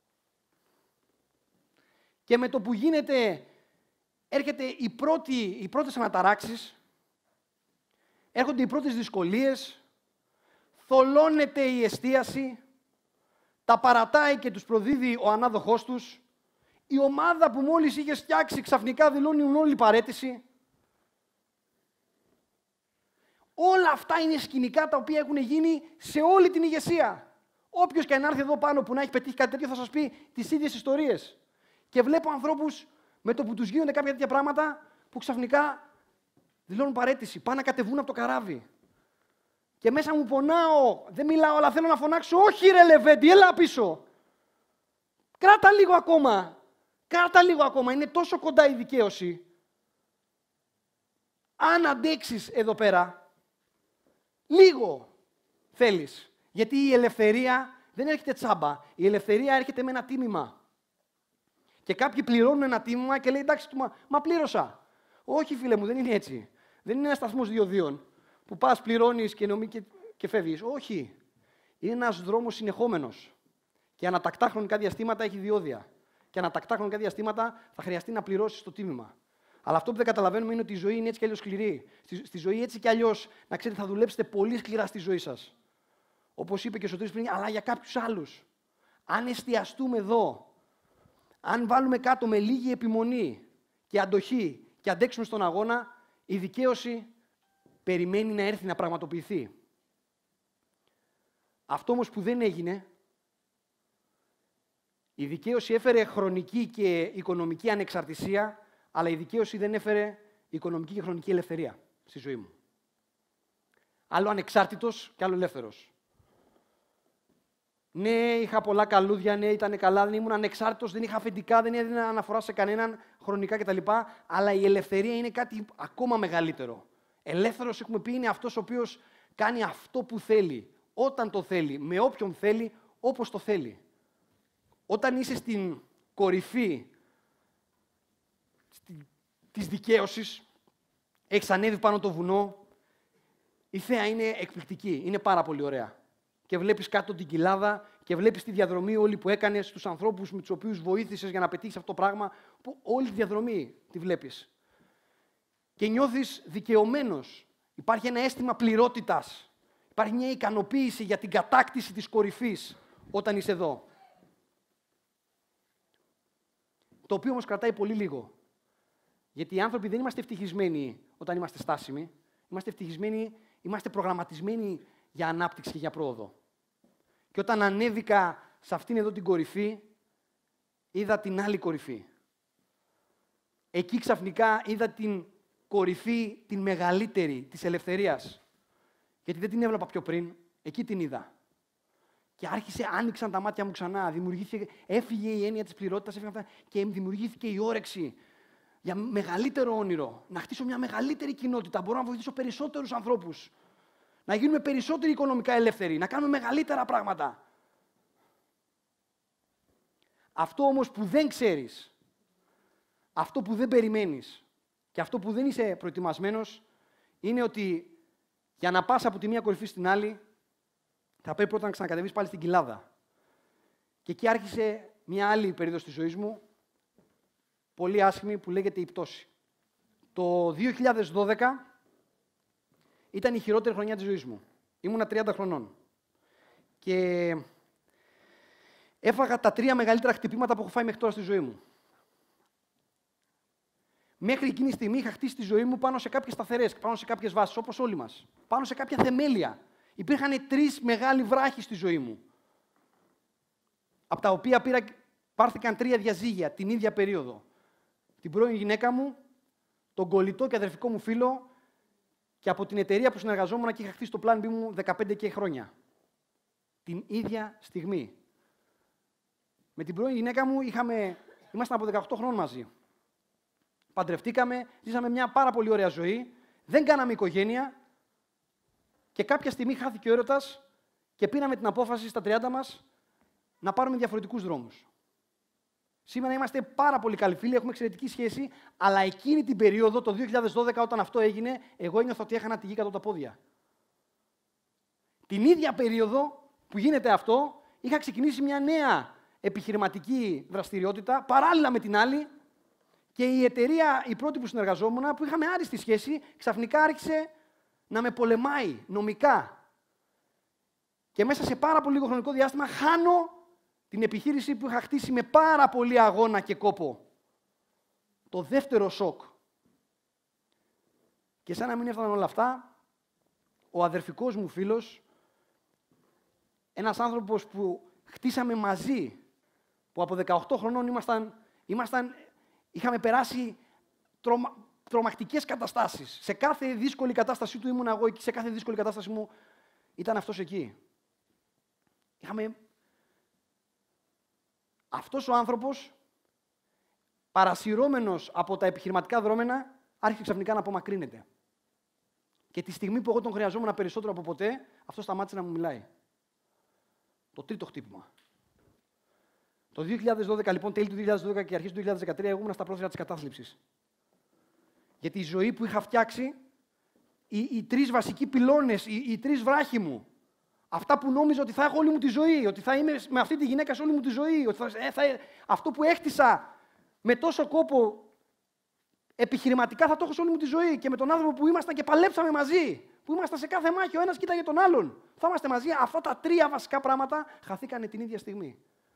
[SPEAKER 5] και με το που γίνεται, έρχεται η πρώτη, οι πρώτες αναταράξεις, έρχονται οι πρώτες δυσκολίες, θολώνεται η εστίαση, τα παρατάει και τους προδίδει ο ανάδοχός τους, η ομάδα που μόλις είχε φτιάξει ξαφνικά δηλώνουν όλη παραίτηση. Όλα αυτά είναι σκηνικά τα οποία έχουν γίνει σε όλη την ηγεσία. Όποιος και αν έρθει εδώ πάνω που να έχει πετύχει κάτι τέτοιο θα σας πει τις ίδιες ιστορίες. Και βλέπω ανθρώπους με το που τους γίνονται κάποια τέτοια πράγματα που ξαφνικά δηλώνουν παραίτηση, πάνε να κατεβούν από το καράβι. Και μέσα μου πονάω, δεν μιλάω, αλλά θέλω να φωνάξω, όχι ρε Λεβέντη, έλα πίσω. Κράτα λίγο ακόμα, κράτα λίγο ακόμα, είναι τόσο κοντά η δικαίωση. Αν αντέξεις εδώ πέρα, λίγο θέλεις. Γιατί η ελευθερία δεν έρχεται τσάμπα, η ελευθερία έρχεται με ένα τίμημα. Και κάποιοι πληρώνουν ένα τίμημα και λέει, εντάξει, μα, μα πλήρωσα. Όχι φίλε μου, δεν είναι έτσι. Δεν είναι ένας σταθμός διοδίων. Που πας, πληρώνεις και, νομί και, και φεύγεις. Όχι. Είναι ένας δρόμος συνεχόμενος. Και ανατακτά χρονικά διαστήματα έχει διόδια. Και ανατακτά χρονικά διαστήματα θα χρειαστεί να πληρώσεις το τίμημα. Αλλά αυτό που δεν καταλαβαίνουμε είναι ότι η ζωή είναι έτσι κι αλλιώς σκληρή. Στη, στη ζωή έτσι κι αλλιώς, να ξέρετε, θα δουλέψετε πολύ σκληρά στη ζωή σας. Όπως είπε και ο Σωτήρης πριν, αλλά για κάποιους άλλους. Αν εστιαστούμε εδώ, αν βάλουμε κάτω με λίγη επιμονή και αντοχή και αντέξουμε στον αγώνα, η δικαίωση περιμένει να έρθει να πραγματοποιηθεί. Αυτό όμως που δεν έγινε, η δικαίωση έφερε χρονική και οικονομική ανεξαρτησία, αλλά η δικαίωση δεν έφερε οικονομική και χρονική ελευθερία στη ζωή μου. Άλλο ανεξάρτητος και άλλο ελεύθερος. Ναι, είχα πολλά καλούδια, ναι, ήταν καλά, δεν ήμουν ανεξάρτητος, δεν είχα αφεντικά, δεν έδινα αναφορά σε κανέναν χρονικά κτλ. Αλλά η ελευθερία είναι κάτι ακόμα μεγαλύτερο. Ελεύθερος, έχουμε πει, είναι αυτός ο οποίος κάνει αυτό που θέλει, όταν το θέλει, με όποιον θέλει, όπως το θέλει. Όταν είσαι στην κορυφή της δικαίωσης, έχεις ανέβει πάνω το βουνό, η θέα είναι εκπληκτική, είναι πάρα πολύ ωραία. Και βλέπεις κάτω την κοιλάδα και βλέπεις τη διαδρομή όλη που έκανες, τους ανθρώπους με τους οποίους βοήθησες για να πετύχεις αυτό το πράγμα, που όλη τη διαδρομή τη βλέπεις. Και νιώθεις δικαιωμένος. Υπάρχει ένα αίσθημα πληρότητας. Υπάρχει μια ικανοποίηση για την κατάκτηση της κορυφής. όταν είσαι εδώ. Το οποίο όμως κρατάει πολύ λίγο. Γιατί οι άνθρωποι δεν είμαστε ευτυχισμένοι όταν είμαστε στάσιμοι. Είμαστε ευτυχισμένοι, είμαστε προγραμματισμένοι για ανάπτυξη και για πρόοδο. Και όταν ανέβηκα σε αυτήν εδώ την κορυφή, είδα την άλλη κορυφή. Εκεί ξαφνικά είδα την κορυφή, την μεγαλύτερη, της ελευθερίας. Γιατί δεν την έβλεπα πιο πριν, εκεί την είδα. Και άρχισε, άνοιξαν τα μάτια μου ξανά, δημιουργήθηκε, έφυγε η έννοια της πληρότητας, έφυγε αυτά, και δημιουργήθηκε η όρεξη για μεγαλύτερο όνειρο, να χτίσω μια μεγαλύτερη κοινότητα, μπορώ να βοηθήσω περισσότερους ανθρώπους, να γίνουμε περισσότεροι οικονομικά ελεύθεροι, να κάνουμε μεγαλύτερα πράγματα. Αυτό όμως που δεν ξέρεις, αυτό που δεν περιμένεις και αυτό που δεν είσαι προετοιμασμένος, είναι ότι για να πας από τη μία κορυφή στην άλλη, θα πρέπει πρώτα να ξανακατεβείς πάλι στην κοιλάδα. Και εκεί άρχισε μια άλλη περίοδος της ζωής μου, πολύ άσχημη, που λέγεται η πτώση. Το δύο χιλιάδες δώδεκα ήταν η χειρότερη χρονιά της ζωής μου. Ήμουνα τριάντα χρονών. Και έφαγα τα τρία μεγαλύτερα χτυπήματα που έχω φάει μέχρι τώρα στη ζωή μου. Μέχρι εκείνη τη στιγμή είχα χτίσει τη ζωή μου πάνω σε κάποιες σταθερές, πάνω σε κάποιες βάσεις, όπως όλοι μας. Πάνω σε κάποια θεμέλια. Υπήρχαν τρεις μεγάλοι βράχοι στη ζωή μου. Από τα οποία πήρα, πάρθηκαν τρία διαζύγια την ίδια περίοδο. Την πρώην γυναίκα μου, τον κολλητό και αδερφικό μου φίλο και από την εταιρεία που συνεργαζόμουν και είχα χτίσει το Plan B μου δεκαπέντε και χρόνια. Την ίδια στιγμή. Με την πρώην γυναίκα μου είχαμε, ήμασταν από δεκαοκτώ χρόνων μαζί. Παντρευτήκαμε, ζήσαμε μια πάρα πολύ ωραία ζωή, δεν κάναμε οικογένεια και κάποια στιγμή χάθηκε ο έρωτας και πήραμε την απόφαση στα τριάντα μας να πάρουμε διαφορετικούς δρόμους. Σήμερα είμαστε πάρα πολύ καλοί φίλοι, έχουμε εξαιρετική σχέση, αλλά εκείνη την περίοδο, το δύο χιλιάδες δώδεκα, όταν αυτό έγινε, εγώ ένιωθα ότι έχανα τη γη κάτω από τα πόδια. Την ίδια περίοδο που γίνεται αυτό, είχα ξεκινήσει μια νέα επιχειρηματική δραστηριότητα, παράλληλα με την άλλη, και η εταιρεία, η πρώτη που συνεργαζόμουν, που είχαμε άριστη σχέση, ξαφνικά άρχισε να με πολεμάει νομικά. Και μέσα σε πάρα πολύ λίγο χρονικό διάστημα χάνω την επιχείρηση που είχα χτίσει με πάρα πολύ αγώνα και κόπο. Το δεύτερο σοκ. Και σαν να μην έφταναν όλα αυτά, ο αδερφικός μου φίλος, ένας άνθρωπος που χτίσαμε μαζί, που από δεκαοκτώ χρονών ήμασταν, ήμασταν είχαμε περάσει τρομα, τρομακτικές καταστάσεις. Σε κάθε δύσκολη κατάστασή του ήμουν εγώ εκεί, σε κάθε δύσκολη κατάσταση μου ήταν αυτός εκεί. Είχαμε... Αυτός ο άνθρωπος, παρασυρώμενος από τα επιχειρηματικά δρόμενα, άρχισε ξαφνικά να απομακρύνεται. Και τη στιγμή που εγώ τον χρειαζόμουν περισσότερο από ποτέ, αυτό σταμάτησε να μου μιλάει. Το τρίτο χτύπημα. Το δύο χιλιάδες δώδεκα, λοιπόν, τέλη του δύο χιλιάδες δώδεκα και αρχές του δύο χιλιάδες δεκατρία, εγώ ήμουν στα πρόθυρα της κατάθλιψης. Γιατί η ζωή που είχα φτιάξει, οι, οι τρεις βασικοί πυλώνες, οι, οι τρεις βράχοι μου, αυτά που νόμιζα ότι θα έχω όλη μου τη ζωή, ότι θα είμαι με αυτή τη γυναίκα σε όλη μου τη ζωή, ότι θα, ε, θα, αυτό που έχτισα με τόσο κόπο επιχειρηματικά θα το έχω σε όλη μου τη ζωή, και με τον άνθρωπο που ήμασταν και παλέψαμε μαζί, που ήμασταν σε κάθε μάχη, ο ένας κοίταγε τον άλλον. Θα είμαστε μαζί. Αυτά τα τρία βασικά πράγματα χαθήκανε την ίδια στιγμή.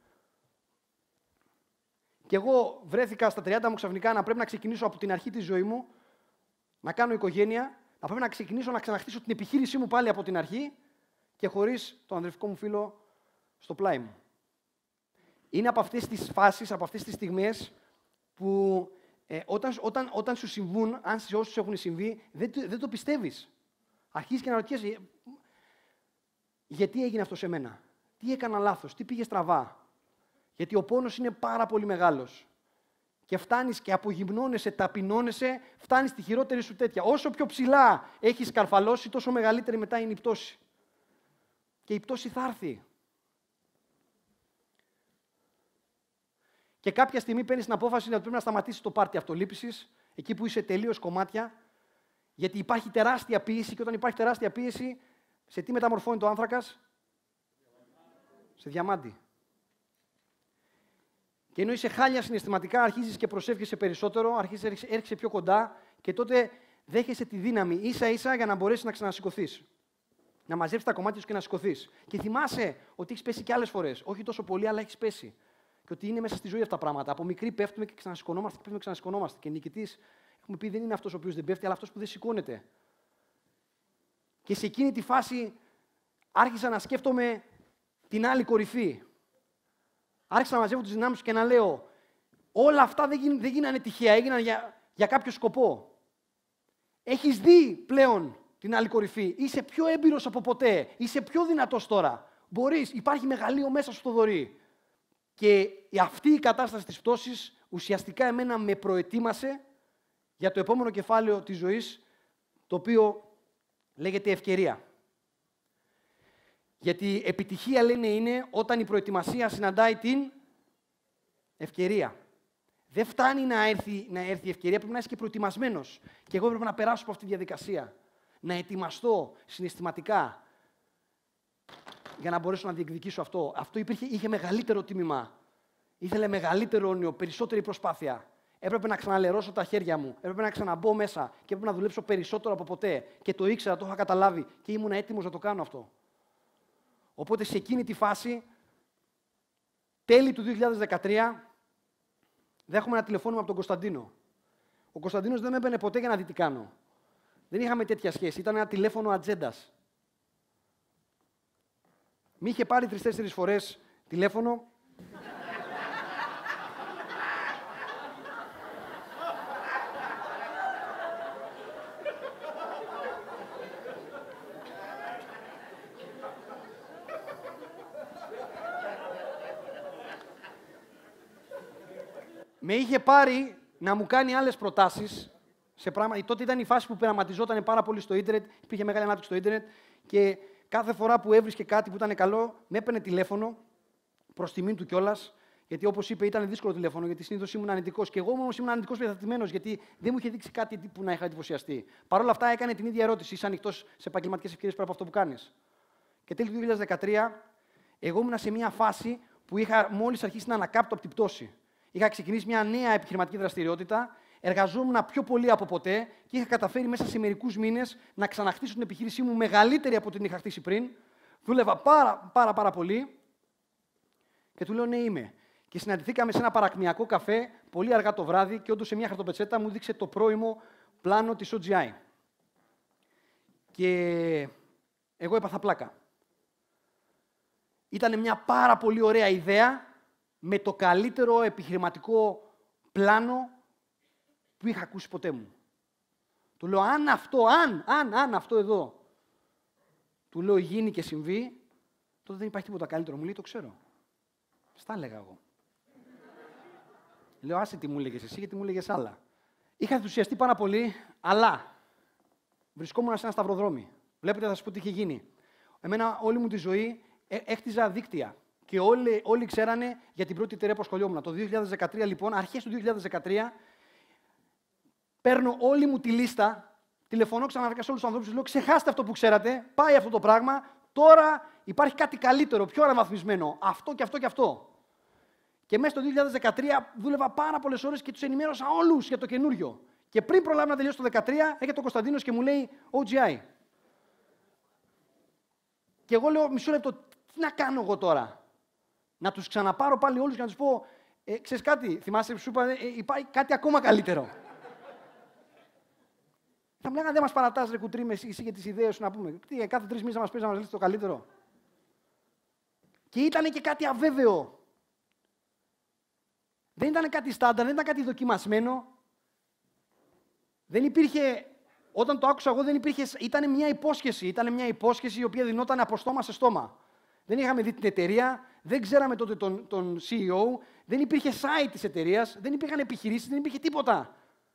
[SPEAKER 5] Και εγώ βρέθηκα στα τριάντα μου ξαφνικά να πρέπει να ξεκινήσω από την αρχή της ζωής μου, να κάνω οικογένεια, να πρέπει να ξεκινήσω να ξαναχτίσω την επιχείρησή μου πάλι από την αρχή και χωρίς τον αδερφικό μου φίλο στο πλάι μου. Είναι από αυτές τις φάσεις, από αυτές τις στιγμές που ε, όταν, όταν, όταν σου συμβούν, αν σε όσους έχουν συμβεί, δεν, δεν το πιστεύεις. Αρχίζεις και να ρωτιέσαι, γιατί έγινε αυτό σε μένα, τι έκανα λάθος, τι πήγε στραβά. Γιατί ο πόνος είναι πάρα πολύ μεγάλος. Και φτάνεις και απογυμνώνεσαι, ταπεινώνεσαι, φτάνεις στη χειρότερη σου τέτοια. Όσο πιο ψηλά έχεις καρφαλώσει, τόσο μεγαλύτερη μετά είναι η πτώση. Και η πτώση θα έρθει. Και κάποια στιγμή παίρνεις την απόφαση ότι πρέπει να σταματήσεις το πάρτι αυτολύπησης, εκεί που είσαι τελείως κομμάτια, γιατί υπάρχει τεράστια πίεση, και όταν υπάρχει τεράστια πίεση, σε τι μεταμορφώνει το άνθρακας? Σε διαμάντι. Και ενώ είσαι χάλια συναισθηματικά, αρχίζεις και προσεύχεσαι περισσότερο, αρχίζεις, έρχεσαι πιο κοντά και τότε δέχεσαι τη δύναμη ίσα-ίσα για να μπορέσεις να ξανασηκωθείς. Να μαζέψεις τα κομμάτια σου και να σηκωθείς. Και θυμάσαι ότι έχεις πέσει και άλλες φορές. Όχι τόσο πολύ, αλλά έχεις πέσει. Και ότι είναι μέσα στη ζωή αυτά τα πράγματα. Από μικροί πέφτουμε και ξανασηκωνόμαστε και πέφτουμε και ξανασηκωνόμαστε. Και νικητής, έχουμε πει, δεν είναι αυτός ο οποίος δεν πέφτει, αλλά αυτός που δεν σηκώνεται. Και σε εκείνη τη φάση άρχισα να σκέφτομαι την άλλη κορυφή. Άρχισα να μαζεύω τις δυνάμεις και να λέω, όλα αυτά δεν, γίν, δεν γίνανε τυχαία, έγιναν για, για κάποιο σκοπό. Έχεις δει πλέον την άλλη κορυφή. Είσαι πιο έμπειρος από ποτέ. Είσαι πιο δυνατός τώρα. Μπορείς. Υπάρχει μεγαλείο μέσα στο Θοδωρή. Και αυτή η κατάσταση της πτώσης ουσιαστικά εμένα με προετοίμασε για το επόμενο κεφάλαιο της ζωής, το οποίο λέγεται ευκαιρία. Γιατί επιτυχία, λένε, είναι όταν η προετοιμασία συναντάει την ευκαιρία. Δεν φτάνει να έρθει, να έρθει η ευκαιρία, πρέπει να είσαι και προετοιμασμένος. Και εγώ έπρεπε να περάσω από αυτή τη διαδικασία. Να ετοιμαστώ συναισθηματικά για να μπορέσω να διεκδικήσω αυτό. Αυτό υπήρχε, είχε μεγαλύτερο τίμημα. Ήθελε μεγαλύτερο όνειρο, περισσότερη προσπάθεια. Έπρεπε να ξαναλερώσω τα χέρια μου, έπρεπε να ξαναμπω μέσα και έπρεπε να δουλέψω περισσότερο από ποτέ. Και το ήξερα, το είχα καταλάβει και ήμουν έτοιμος να το κάνω αυτό. Οπότε σε εκείνη τη φάση, τέλη του δύο χιλιάδες δεκατρία, δέχομαι ένα τηλεφώνημα από τον Κωνσταντίνο. Ο Κωνσταντίνος δεν με έμπαινε ποτέ για να δει τι κάνω. Δεν είχαμε τέτοια σχέση. Ήταν ένα τηλέφωνο ατζέντας. Μη είχε πάρει τρεις-τέσσερις φορές τηλέφωνο. Με είχε πάρει να μου κάνει άλλες προτάσεις σε πράγματα. Τότε ήταν η φάση που πειραματιζόταν πάρα πολύ στο ίντερνετ, υπήρχε μεγάλη ανάπτυξη στο ίντερνετ και κάθε φορά που έβρισκε κάτι που ήταν καλό, με έπαιρνε τηλέφωνο, προς τιμήν του κιόλας, γιατί όπως είπε ήταν δύσκολο τηλέφωνο, γιατί συνήθως ήμουν αρνητικός. Και εγώ όμως ήμουν αρνητικός πειθαρχημένος, γιατί δεν μου είχε δείξει κάτι που να είχα εντυπωσιαστεί. Παρ' όλα αυτά έκανε την ίδια ερώτηση: είσαι ανοιχτός σε επαγγελματικές ευκαιρίες πέρα από αυτό που κάνεις? Και τέλη του δύο χιλιάδες δεκατρία, εγώ ήμουν σε μια φάση που είχα μόλις αρχίσει να ανακάπτω από την πτώση. Είχα ξεκινήσει μια νέα επιχειρηματική δραστηριότητα, εργαζόμουν πιο πολύ από ποτέ και είχα καταφέρει μέσα σε μερικούς μήνες να ξαναχτίσω την επιχείρησή μου μεγαλύτερη από την είχα χτίσει πριν. Δούλευα πάρα, πάρα, πάρα πολύ και του λέω ναι, είμαι. Και συναντηθήκαμε σε ένα παρακμιακό καφέ πολύ αργά το βράδυ και όντως σε μια χαρτοπετσέτα μου δείξε το πρώιμο πλάνο της ο τζι άι. Και εγώ έπαθα πλάκα. Ήταν μια πάρα πολύ ωραία ιδέα με το καλύτερο επιχειρηματικό πλάνο που είχα ακούσει ποτέ μου. Του λέω, αν αυτό, αν, αν, αν αυτό εδώ, του λέω γίνει και συμβεί, τότε δεν υπάρχει τίποτα καλύτερο. Μου λέει, το ξέρω. Στα έλεγα εγώ. Λέω, άσε τι μου έλεγες εσύ, γιατί μου έλεγες άλλα. Είχα ενθουσιαστεί πάρα πολύ, αλλά βρισκόμουν σε ένα σταυροδρόμι. Βλέπετε, θα σας πω τι είχε γίνει. Εμένα όλη μου τη ζωή ε, έχτιζα δίκτυα. Και όλοι, όλοι ξέρανε για την πρώτη εταιρεία που ασχολιόμουν. Το δύο χιλιάδες δεκατρία, λοιπόν, αρχές του δύο χιλιάδες δεκατρία, παίρνω όλη μου τη λίστα, τηλεφωνώ ξανά σε όλους τους ανθρώπους, λέω: ξεχάστε αυτό που ξέρατε, πάει αυτό το πράγμα. Τώρα υπάρχει κάτι καλύτερο, πιο αναβαθμισμένο. Αυτό και αυτό και αυτό. Και μέσα στο δύο χιλιάδες δεκατρία δούλευα πάρα πολλές ώρες και τους ενημέρωσα όλους για το καινούριο. Και πριν προλάβει να τελειώσει το δεκατρία, έρχεται ο Κωνσταντίνος και μου λέει ο τζι άι. Και εγώ λέω: μισό λεπτό, τι να κάνω εγώ τώρα? Να τους ξαναπάρω πάλι όλους και να τους πω: ε, ξέρεις κάτι, θυμάσαι που σου είπα, ε, υπάρχει κάτι ακόμα καλύτερο. Θα μου λέγανε, δεν μας παρατάς ρε κουτρί με εσύ, εσύ για τις ιδέες σου να πούμε. Τι, κάθε τρεις μήνες να μας πεις να μας λύσεις το καλύτερο. Και ήταν και κάτι αβέβαιο. Δεν ήταν κάτι στάνταρ, δεν ήταν κάτι δοκιμασμένο. Δεν υπήρχε, όταν το άκουσα εγώ δεν υπήρχε, ήταν μια υπόσχεση. Ήταν μια υπόσχεση η οποία δινόταν από στόμα σε στόμα. Δεν είχαμε δει την εταιρεία, δεν ξέραμε τότε τον, τον σι ι ο, δεν υπήρχε site της εταιρείας, δεν υπήρχαν επιχειρήσεις, δεν υπήρχε τίποτα.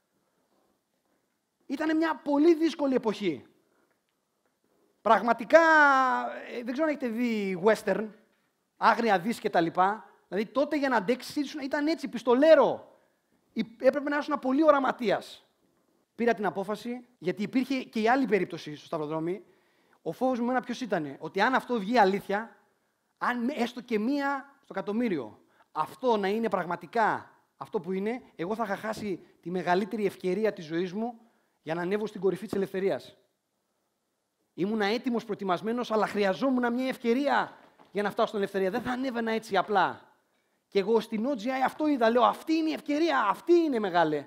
[SPEAKER 5] Ήταν μια πολύ δύσκολη εποχή. Πραγματικά, δεν ξέρω αν έχετε δει western, άγρια δύση και τα λοιπά. Δηλαδή τότε για να αντέξεις ήταν έτσι, πιστολέρο. Έπρεπε να ήσουν πολύ οραματίας. Πήρα την απόφαση, γιατί υπήρχε και η άλλη περίπτωση στο σταυροδρόμι. Ο φόβος μου ένα ποιος ήτανε, ότι αν αυτό βγει αλήθεια, αν έστω και μία στο εκατομμύριο, αυτό να είναι πραγματικά αυτό που είναι, εγώ θα είχα χάσει τη μεγαλύτερη ευκαιρία της ζωής μου για να ανέβω στην κορυφή της ελευθερίας. Ήμουνα έτοιμος, προετοιμασμένος, αλλά χρειαζόμουν μια ευκαιρία για να φτάσω στην ελευθερία. Δεν θα ανέβαινα έτσι απλά. Και εγώ στην ο τζι άι αυτό είδα. Λέω, αυτή είναι η ευκαιρία, αυτή είναι μεγάλε.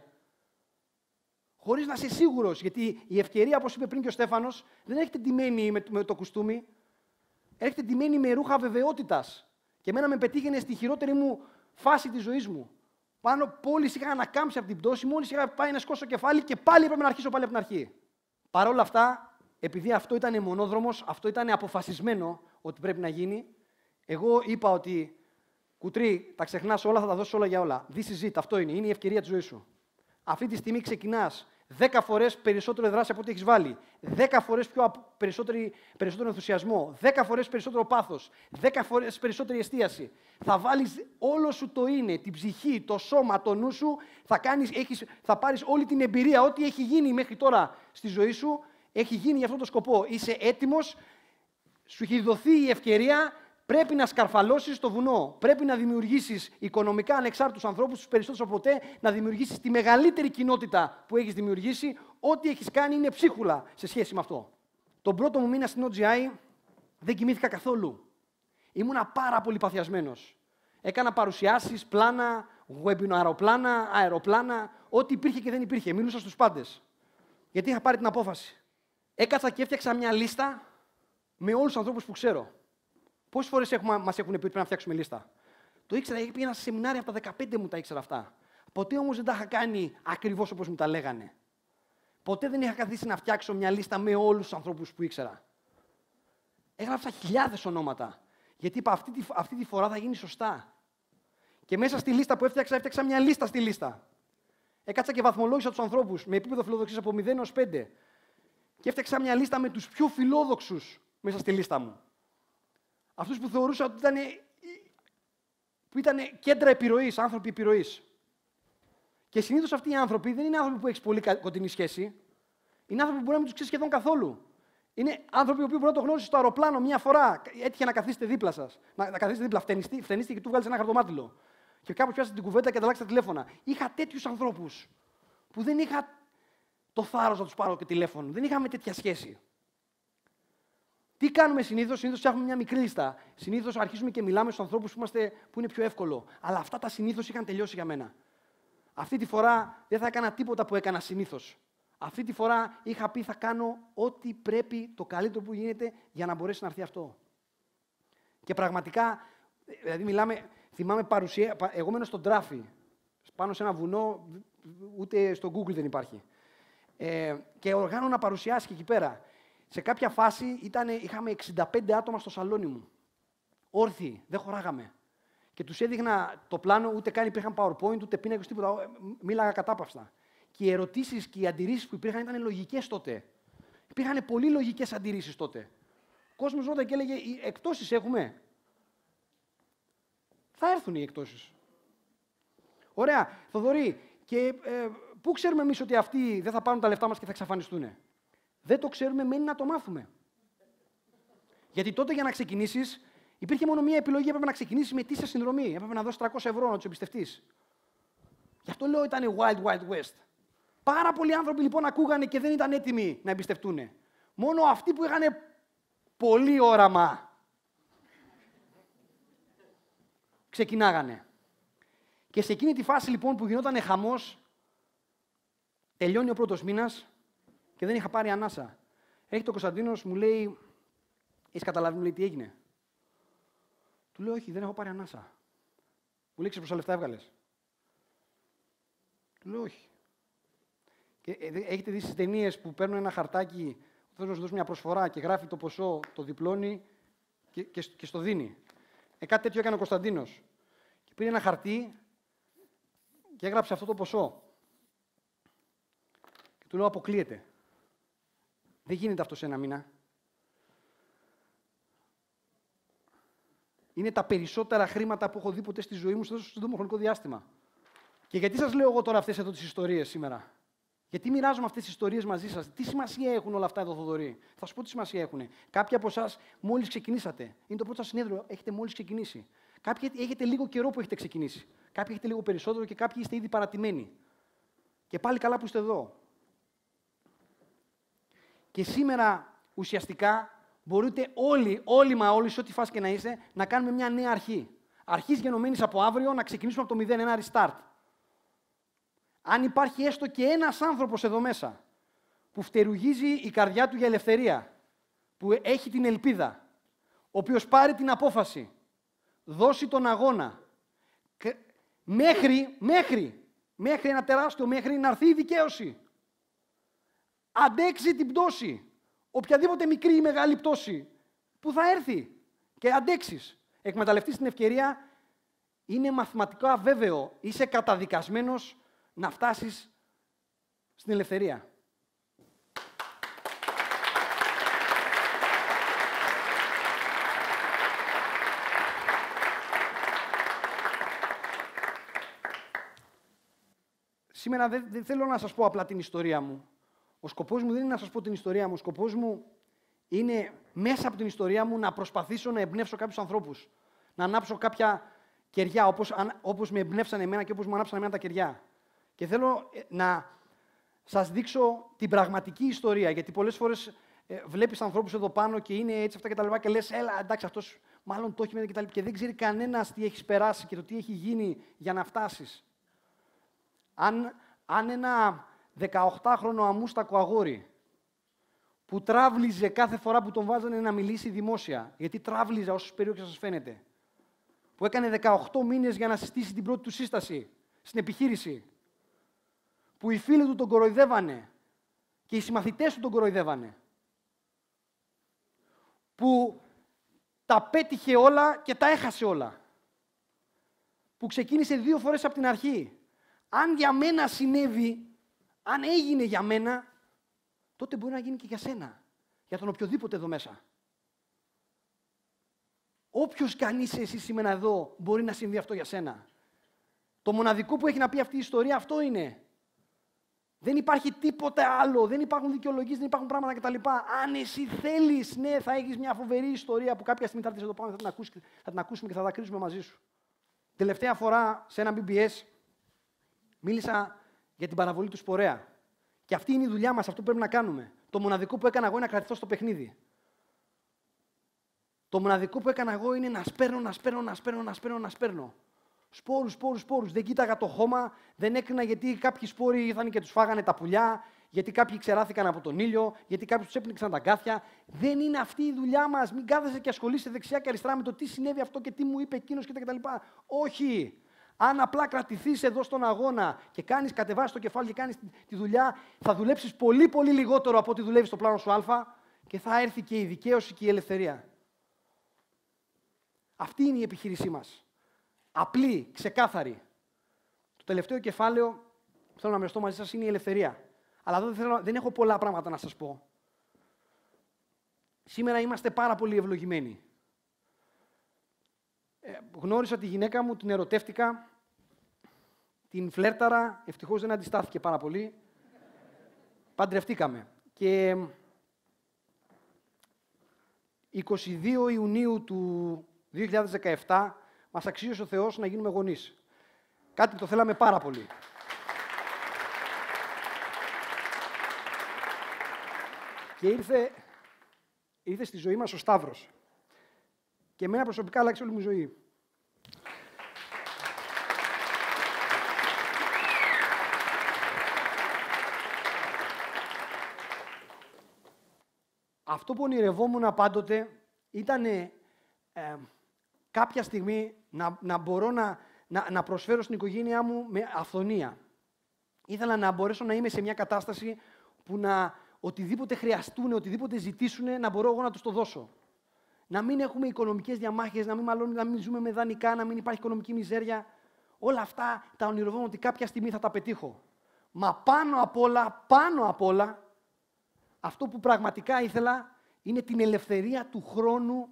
[SPEAKER 5] Χωρίς να είσαι σίγουρος, γιατί η ευκαιρία, όπως είπε πριν και ο Στέφανος, δεν έρχεται ντυμένη με, με το κουστούμι. Έρχεται ντυμένη με ρούχα βεβαιότητας. Και εμένα με πετύχαινε στη χειρότερη μου φάση της ζωής μου. Πάνω μόλις είχα ανακάμψει από την πτώση, μόλις είχα πάει να σκόσω κεφάλι και πάλι έπρεπε να αρχίσω πάλι από την αρχή. Παρ' όλα αυτά, επειδή αυτό ήταν μονόδρομος, αυτό ήταν αποφασισμένο ότι πρέπει να γίνει, εγώ είπα ότι κουτρί, τα ξεχνάς όλα, θα τα δώσεις όλα για όλα. This is it, αυτό είναι, είναι η ευκαιρία της ζωής σου. Αυτή τη στιγμή ξεκινάς δέκα φορές περισσότερο δράση από ό,τι έχεις βάλει, δέκα φορές πιο περισσότερο ενθουσιασμό, δέκα φορές περισσότερο πάθος, δέκα φορές περισσότερη εστίαση. Θα βάλεις όλο σου το είναι, την ψυχή, το σώμα, το νου σου, θα, κάνεις, έχεις, θα πάρεις όλη την εμπειρία, ό,τι έχει γίνει μέχρι τώρα στη ζωή σου, έχει γίνει για αυτόν τον σκοπό. Είσαι έτοιμος, σου έχει δοθεί η ευκαιρία. Πρέπει να σκαρφαλώσεις το βουνό. Πρέπει να δημιουργήσεις οικονομικά ανεξάρτητους ανθρώπους, τους περισσότερους από ποτέ, να δημιουργήσεις τη μεγαλύτερη κοινότητα που έχεις δημιουργήσει. Ό,τι έχεις κάνει είναι ψίχουλα σε σχέση με αυτό. Τον πρώτο μου μήνα στην ο τζι άι δεν κοιμήθηκα καθόλου. Ήμουνα πάρα πολύ παθιασμένος. Έκανα παρουσιάσεις, πλάνα, webinar, αεροπλάνα, ό,τι υπήρχε και δεν υπήρχε. Μίλουσα στους πάντες. Γιατί είχα πάρει την απόφαση. Έκατσα και έφτιαξα μια λίστα με όλους τους ανθρώπους που ξέρω. Πόσες φορές έχουμε, μας έχουν πει ότι πρέπει να φτιάξουμε λίστα. Το ήξερα, πήγαινα σε σεμινάρια από τα δεκαπέντε μου τα ήξερα αυτά. Ποτέ όμως δεν τα είχα κάνει ακριβώς όπως μου τα λέγανε. Ποτέ δεν είχα καθίσει να φτιάξω μια λίστα με όλους τους ανθρώπους που ήξερα. Έγραψα χιλιάδες ονόματα. Γιατί είπα αυτή τη, αυτή τη φορά θα γίνει σωστά. Και μέσα στη λίστα που έφτιαξα, έφτιαξα μια λίστα στη λίστα. Έκατσα και βαθμολόγησα τους ανθρώπους με επίπεδο φιλοδοξίας από μηδέν έως πέντε. Και έφτιαξα μια λίστα με τους πιο φιλόδοξους μέσα στη λίστα μου. Αυτούς που θεωρούσα ότι ήταν, που ήταν κέντρα επιρροής, άνθρωποι επιρροής. Και συνήθως αυτοί οι άνθρωποι δεν είναι άνθρωποι που έχεις πολύ κοντινή σχέση. Είναι άνθρωποι που μπορεί να μην τους ξέρεις σχεδόν καθόλου. Είναι άνθρωποι που μπορεί να το γνώρισεις στο αεροπλάνο μία φορά. Έτυχε να καθίσετε δίπλα σας. Να, να καθίσετε δίπλα, φθενιστεί και του βγάλεις ένα χαρτομάτιλο. Και κάπως πιάσετε την κουβέντα και ανταλλάξετε τηλέφωνα. Είχα τέτοιους ανθρώπους που δεν είχα το θάρρος να τους πάρω και τηλέφωνο. Δεν είχαμε τέτοια σχέση. Τι κάνουμε συνήθως, συνήθως φτιάχνουμε μια μικρή λίστα. Συνήθως αρχίζουμε και μιλάμε στους ανθρώπους που, είμαστε, που είναι πιο εύκολο. Αλλά αυτά τα συνήθως είχαν τελειώσει για μένα. Αυτή τη φορά δεν θα έκανα τίποτα που έκανα συνήθως. Αυτή τη φορά είχα πει θα κάνω ό,τι πρέπει, το καλύτερο που γίνεται για να μπορέσει να έρθει αυτό. Και πραγματικά, δηλαδή μιλάμε, θυμάμαι παρουσία, εγώ μένω στον Τράφι, πάνω σε ένα βουνό, ούτε στο Google δεν υπάρχει. Ε, και οργάνωνα παρουσιάσεις και εκεί πέρα. Σε κάποια φάση ήτανε, είχαμε εξήντα πέντε άτομα στο σαλόνι μου. Όρθιοι, δεν χωράγαμε. Και τους έδειχνα το πλάνο, ούτε καν υπήρχαν PowerPoint, ούτε πίνακες, τίποτα. Μίλαγα κατάπαυστα. Και οι ερωτήσεις και οι αντιρρήσεις που υπήρχαν ήταν λογικές τότε. Υπήρχαν πολύ λογικές αντιρρήσεις τότε. Ο κόσμος ρώταγε και έλεγε: οι εκπτώσεις έχουμε. Θα έρθουν οι εκπτώσεις. Ωραία, Θοδωρή. Και ε, πού ξέρουμε εμείς ότι αυτοί δεν θα πάρουν τα λεφτά μας και θα εξαφανιστούν. Δεν το ξέρουμε, μένει να το μάθουμε. Γιατί τότε για να ξεκινήσεις, υπήρχε μόνο μία επιλογή, έπρεπε να ξεκινήσεις με ετήσια συνδρομή. Έπρεπε να δώσεις τριακόσια ευρώ να τους εμπιστευτείς. Γι' αυτό λέω ήταν Wild Wild West. Πάρα πολλοί άνθρωποι λοιπόν ακούγανε και δεν ήταν έτοιμοι να εμπιστευτούν. Μόνο αυτοί που είχαν πολύ όραμα ξεκινάγανε. Και σε εκείνη τη φάση λοιπόν που γινόταν χαμός, τελειώνει ο πρώτος μήνας και δεν είχα πάρει ανάσα. Έρχεται ο Κωνσταντίνος, μου λέει: έχεις καταλάβει, μου λέει, τι έγινε. Του λέω: όχι, δεν έχω πάρει ανάσα. Μου λέει: ξέρεις πόσα λεφτά έβγαλες. Του λέω: όχι. Και έχετε δει στις ταινίες που παίρνουν ένα χαρτάκι, θέλω να σου δώσει μια προσφορά και γράφει το ποσό, το διπλώνει και, και, και στο δίνει. Ε, κάτι τέτοιο έκανε ο Κωνσταντίνος. Και πήρε ένα χαρτί και έγραψε αυτό το ποσό. Και του λέω: αποκλείεται. Δεν γίνεται αυτό σε ένα μήνα. Είναι τα περισσότερα χρήματα που έχω δει ποτέ στη ζωή μου στο σύντομο χρονικό διάστημα. Και γιατί σας λέω εγώ τώρα αυτές εδώ τις ιστορίες σήμερα. Γιατί μοιράζομαι αυτές τις ιστορίες μαζί σας. Τι σημασία έχουν όλα αυτά εδώ, Θοδωρή. Θα σου πω τι σημασία έχουν. Κάποιοι από εσάς μόλις ξεκινήσατε. Είναι το πρώτο σας συνέδριο. Έχετε μόλις ξεκινήσει. Κάποιοι έχετε λίγο καιρό που έχετε ξεκινήσει. Κάποιοι έχετε λίγο περισσότερο και κάποιοι είστε ήδη παρατημένοι. Και πάλι καλά που είστε εδώ. Και σήμερα ουσιαστικά μπορείτε όλοι, όλοι μα όλοι, σε ό,τι φάση και να είστε, να κάνουμε μια νέα αρχή. Αρχής γενομένης από αύριο, να ξεκινήσουμε από το μηδέν, ένα restart. Αν υπάρχει έστω και ένας άνθρωπος εδώ μέσα που φτερουγίζει η καρδιά του για ελευθερία, που έχει την ελπίδα, ο οποίος πάρει την απόφαση, δώσει τον αγώνα, μέχρι, μέχρι, μέχρι ένα τεράστιο μέχρι να έρθει η δικαίωση, αντέξει την πτώση, οποιαδήποτε μικρή ή μεγάλη πτώση που θα έρθει και αντέξεις, εκμεταλλευτείς την ευκαιρία, είναι μαθηματικά αβέβαιο, είσαι καταδικασμένος να φτάσεις στην ελευθερία. Σήμερα δεν, δεν θέλω να σας πω απλά την ιστορία μου. Ο σκοπός μου δεν είναι να σας πω την ιστορία μου. Ο σκοπός μου είναι μέσα από την ιστορία μου να προσπαθήσω να εμπνεύσω κάποιους ανθρώπους. Να ανάψω κάποια κεριά, όπως, όπως με εμπνεύσαν εμένα και όπως μου ανάψαν εμένα τα κεριά. Και θέλω να σας δείξω την πραγματική ιστορία, γιατί πολλές φορές ε, βλέπεις ανθρώπους εδώ πάνω και είναι έτσι αυτά και τα λοιπά και λες, έλα, εντάξει, αυτός μάλλον το έχει μετά και τα λοιπά. Και δεν ξέρει κανένας τι έχεις περάσει και το τι έχει γίνει για να φτάσεις. Αν, αν ένα δεκαοκτάχρονο αμούστακο αγόρι που τράβλιζε κάθε φορά που τον βάζανε να μιλήσει δημόσια, γιατί τράβλιζε όσες περίοδες σας φαίνεται, που έκανε δεκαοκτώ μήνες για να συστήσει την πρώτη του σύσταση στην επιχείρηση, που οι φίλοι του τον κοροϊδεύανε και οι συμμαθητές του τον κοροϊδεύανε, που τα πέτυχε όλα και τα έχασε όλα, που ξεκίνησε δύο φορές από την αρχή. Αν για μένα συνέβη, αν έγινε για μένα, τότε μπορεί να γίνει και για σένα, για τον οποιοδήποτε εδώ μέσα. Όποιος κι αν είσαι εσύ σήμερα εδώ, μπορεί να συμβεί αυτό για σένα. Το μοναδικό που έχει να πει αυτή η ιστορία αυτό είναι. Δεν υπάρχει τίποτε άλλο, δεν υπάρχουν δικαιολογίες, δεν υπάρχουν πράγματα κτλ. Αν εσύ θέλεις, ναι, θα έχεις μια φοβερή ιστορία που κάποια στιγμή θα έρθεις εδώ πάνω, θα την, ακούσεις, θα την ακούσουμε και θα δακρύσουμε μαζί σου. Τελευταία φορά σε ένα μπι μπι ες μίλησα για την παραβολή του σπορέα. Και αυτή είναι η δουλειά μας, αυτό που πρέπει να κάνουμε. Το μοναδικό που έκανα εγώ είναι να κρατηθώ στο παιχνίδι. Το μοναδικό που έκανα εγώ είναι να σπέρνω, να σπέρνω, να σπέρνω, να σπέρνω, να σπέρνω. Σπόρους, σπόρους, σπόρους. Δεν κοίταγα το χώμα, δεν έκρινα γιατί κάποιοι σπόροι ήρθαν και τους φάγανε τα πουλιά, γιατί κάποιοι ξεράθηκαν από τον ήλιο, γιατί κάποιοι τους έπνιξαν τα γκάθια. Δεν είναι αυτή η δουλειά μας. Μην κάθεσαι και ασχολείσαι δεξιά και αριστερά με το τι συνέβη αυτό και τι μου είπε εκείνος κτλ. Όχι. Αν απλά κρατηθείς εδώ στον αγώνα και κάνεις, κατεβάσεις το κεφάλι και κάνεις τη δουλειά, θα δουλέψεις πολύ πολύ λιγότερο από ό,τι δουλεύεις στο πλάνο σου Α και θα έρθει και η δικαίωση και η ελευθερία. Αυτή είναι η επιχείρησή μας. Απλή, ξεκάθαρη. Το τελευταίο κεφάλαιο που θέλω να μοιραστώ μαζί σας είναι η ελευθερία. Αλλά εδώ δεν, θέλω, δεν έχω πολλά πράγματα να σας πω. Σήμερα είμαστε πάρα πολύ ευλογημένοι. Ε, γνώρισα τη γυναίκα μου, την ερωτεύτηκα, την φλέρταρα, ευτυχώς δεν αντιστάθηκε πάρα πολύ. Παντρευτήκαμε. Και είκοσι δύο Ιουνίου του δύο χιλιάδες δεκαεπτά μας αξίωσε ο Θεός να γίνουμε γονείς. Κάτι που το θέλαμε πάρα πολύ. Και ήρθε, ήρθε στη ζωή μας ο Σταύρος. Και εμένα προσωπικά άλλαξε όλη μου η ζωή. Αυτό που ονειρευόμουν πάντοτε ήταν ε, κάποια στιγμή να, να μπορώ να, να, να προσφέρω στην οικογένειά μου με αυθονία. Ήθελα να μπορέσω να είμαι σε μια κατάσταση που να οτιδήποτε χρειαστούν, οτιδήποτε ζητήσουν, να μπορώ εγώ να τους το δώσω. Να μην έχουμε οικονομικές διαμάχες, να μην, μάλλον, να μην ζούμε με δανεικά, να μην υπάρχει οικονομική μιζέρια. Όλα αυτά τα ονειρευόμουν ότι κάποια στιγμή θα τα πετύχω. Μα πάνω απ' όλα, πάνω απ' όλα, αυτό που πραγματικά ήθελα είναι την ελευθερία του χρόνου